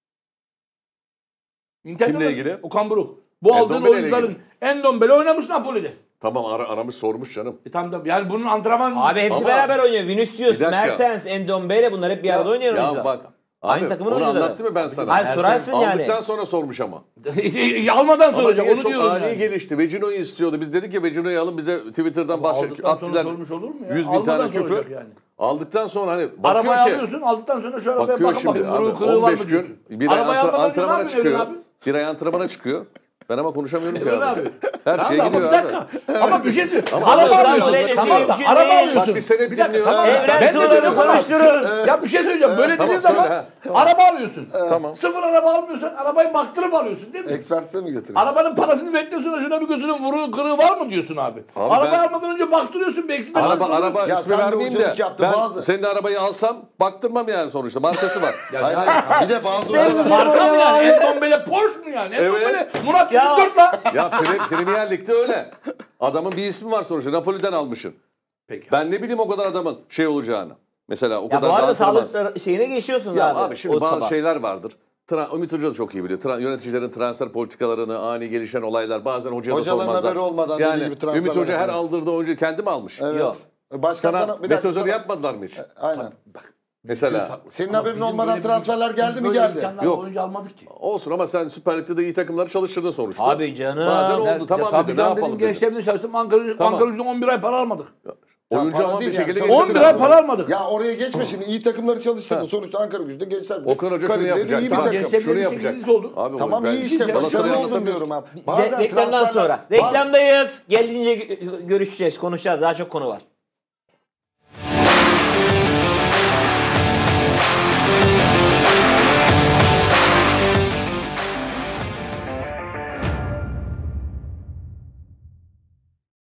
Inter'de Kimle oynadın. ilgili? Okan Buruk. Bu aldığın Endombele ile oyuncuların ilgili. Endombele oynamış Napoli'de. Tamam aramış sormuş canım. Tam da yani bunun antrenman... Abi hepsi Ama- beraber oynuyor. Vinicius, Bir dakika. Mertens, Endombele bunlar hep bir arada oynayan Ya oyuncular. bak. Aynı abi, takımın onu oyuncuları. anlattı mı ben sana? Hayır sorarsın yani. Aldıktan sonra sormuş ama. Almadan Ama soracak niye onu çok diyorum ani yani. gelişti. Vecino'yu istiyordu. Biz dedik ya Vecino'yu alın bize Twitter'dan Aldıktan sonra attılar. sormuş olur mu ya? 100 bin Almadan tane küfür. soracak yani. Aldıktan sonra hani bakıyor Arabayı ki. alıyorsun, aldıktan sonra şu arabaya Bakıyor bakın şimdi bakayım. abi, Vuruğu kırığı var 15 mı gün diyorsun? bir ay Arabayı almadan önce ne antrenmana yapıyorsun Evren çıkıyor. abi? Bir ay antrenmana çıkıyor. Ben ama konuşamıyorum ki Evren abi. abi. Her Tamam şey da ama gidiyor bir abi. dakika. Ama bir şey diyor. Ama Araba anlaşılan alıyorsun. öyle Tamam da mümkün araba değil. alıyorsun. Bak bir sene Bir dakika dinliyoruz. tamam. Evren Ben de Tuğrul'u diyorum ama- konuşturun. Ya bir şey söyleyeceğim. Böyle dediğin söyle, zaman ha. araba alıyorsun. Tamam. Sıfır araba almıyorsan arabayı baktırıp alıyorsun değil mi? Ekspertise mi götürüyor? Arabanın parasını bekliyorsun da şuna bir götürün vuruğu kırığı var mı diyorsun abi. Abi Arabayı ben- almadan önce baktırıyorsun. Bir eksper Araba Ya ismi sen de vermeyeyim de hocalık yaptın, ben bazı- senin arabayı alsam baktırmam yani sonuçta. Markası var. Hayır, hayır. Bir de bazı hocalar. Marka mı yani? Endombele Porsche mu yani? Endombele Murat Ya. 104 la. Ya Premier Lig'de öyle. Adamın bir ismi var sonuçta. Napoli'den almışsın. Peki. Ben ne bileyim o kadar adamın şey olacağını. Mesela o Ya kadar bu arada da antrenman- sağlık şeyine geçiyorsun Ya abi. abi şimdi o bazı sabah. şeyler vardır. Ümit Hoca da çok iyi biliyor. Yöneticilerin transfer politikalarını, ani gelişen olaylar bazen hocaya da Hocaların sormazlar. haberi olmadan dediği yani, gibi transferler Ümit Hoca her yapıyor. aldırdığı oyuncu kendi mi almış? Evet. Yok. Başkan Sana sana bir dakika metozörü sana- yapmadılar mı hiç? Aynen. Mesela. Senin Ama haberin bizim olmadan böyle bir- transferler geldi biz mi böyle geldi? imkanlarla Yok. oyuncu almadık ki. Olsun ama sen Süper Lig'de de iyi takımları çalıştırdın sonuçta. Abi canım. Bazen oldu Ya tamam tabii dedi. Ne canım yapalım dedim dedi. gençlerimle çalıştım. Ankara Tamam. Gücü'den 11 ay para almadık. Oyuncu para ama bir değil şekilde yani. 10 lira para almadık. Ya oraya geçme şimdi, iyi takımları çalıştırdın. Sonuçta Ankara Gücü'de Gençler Birliği. Okan Hoca şunu Kalibreli yapacak. iyi bir Tamam, takım. Gençler şunu Birliği yapacak. 8. oldu. Abi, Tamam ben iyi işte, Galatasaray'ı başarılı oldun anlatamıyorsun. diyorum abi. Bazen Reklamdan transferler- sonra. Reklamdayız. Geldiğince görüşeceğiz, konuşacağız. Daha çok konu var.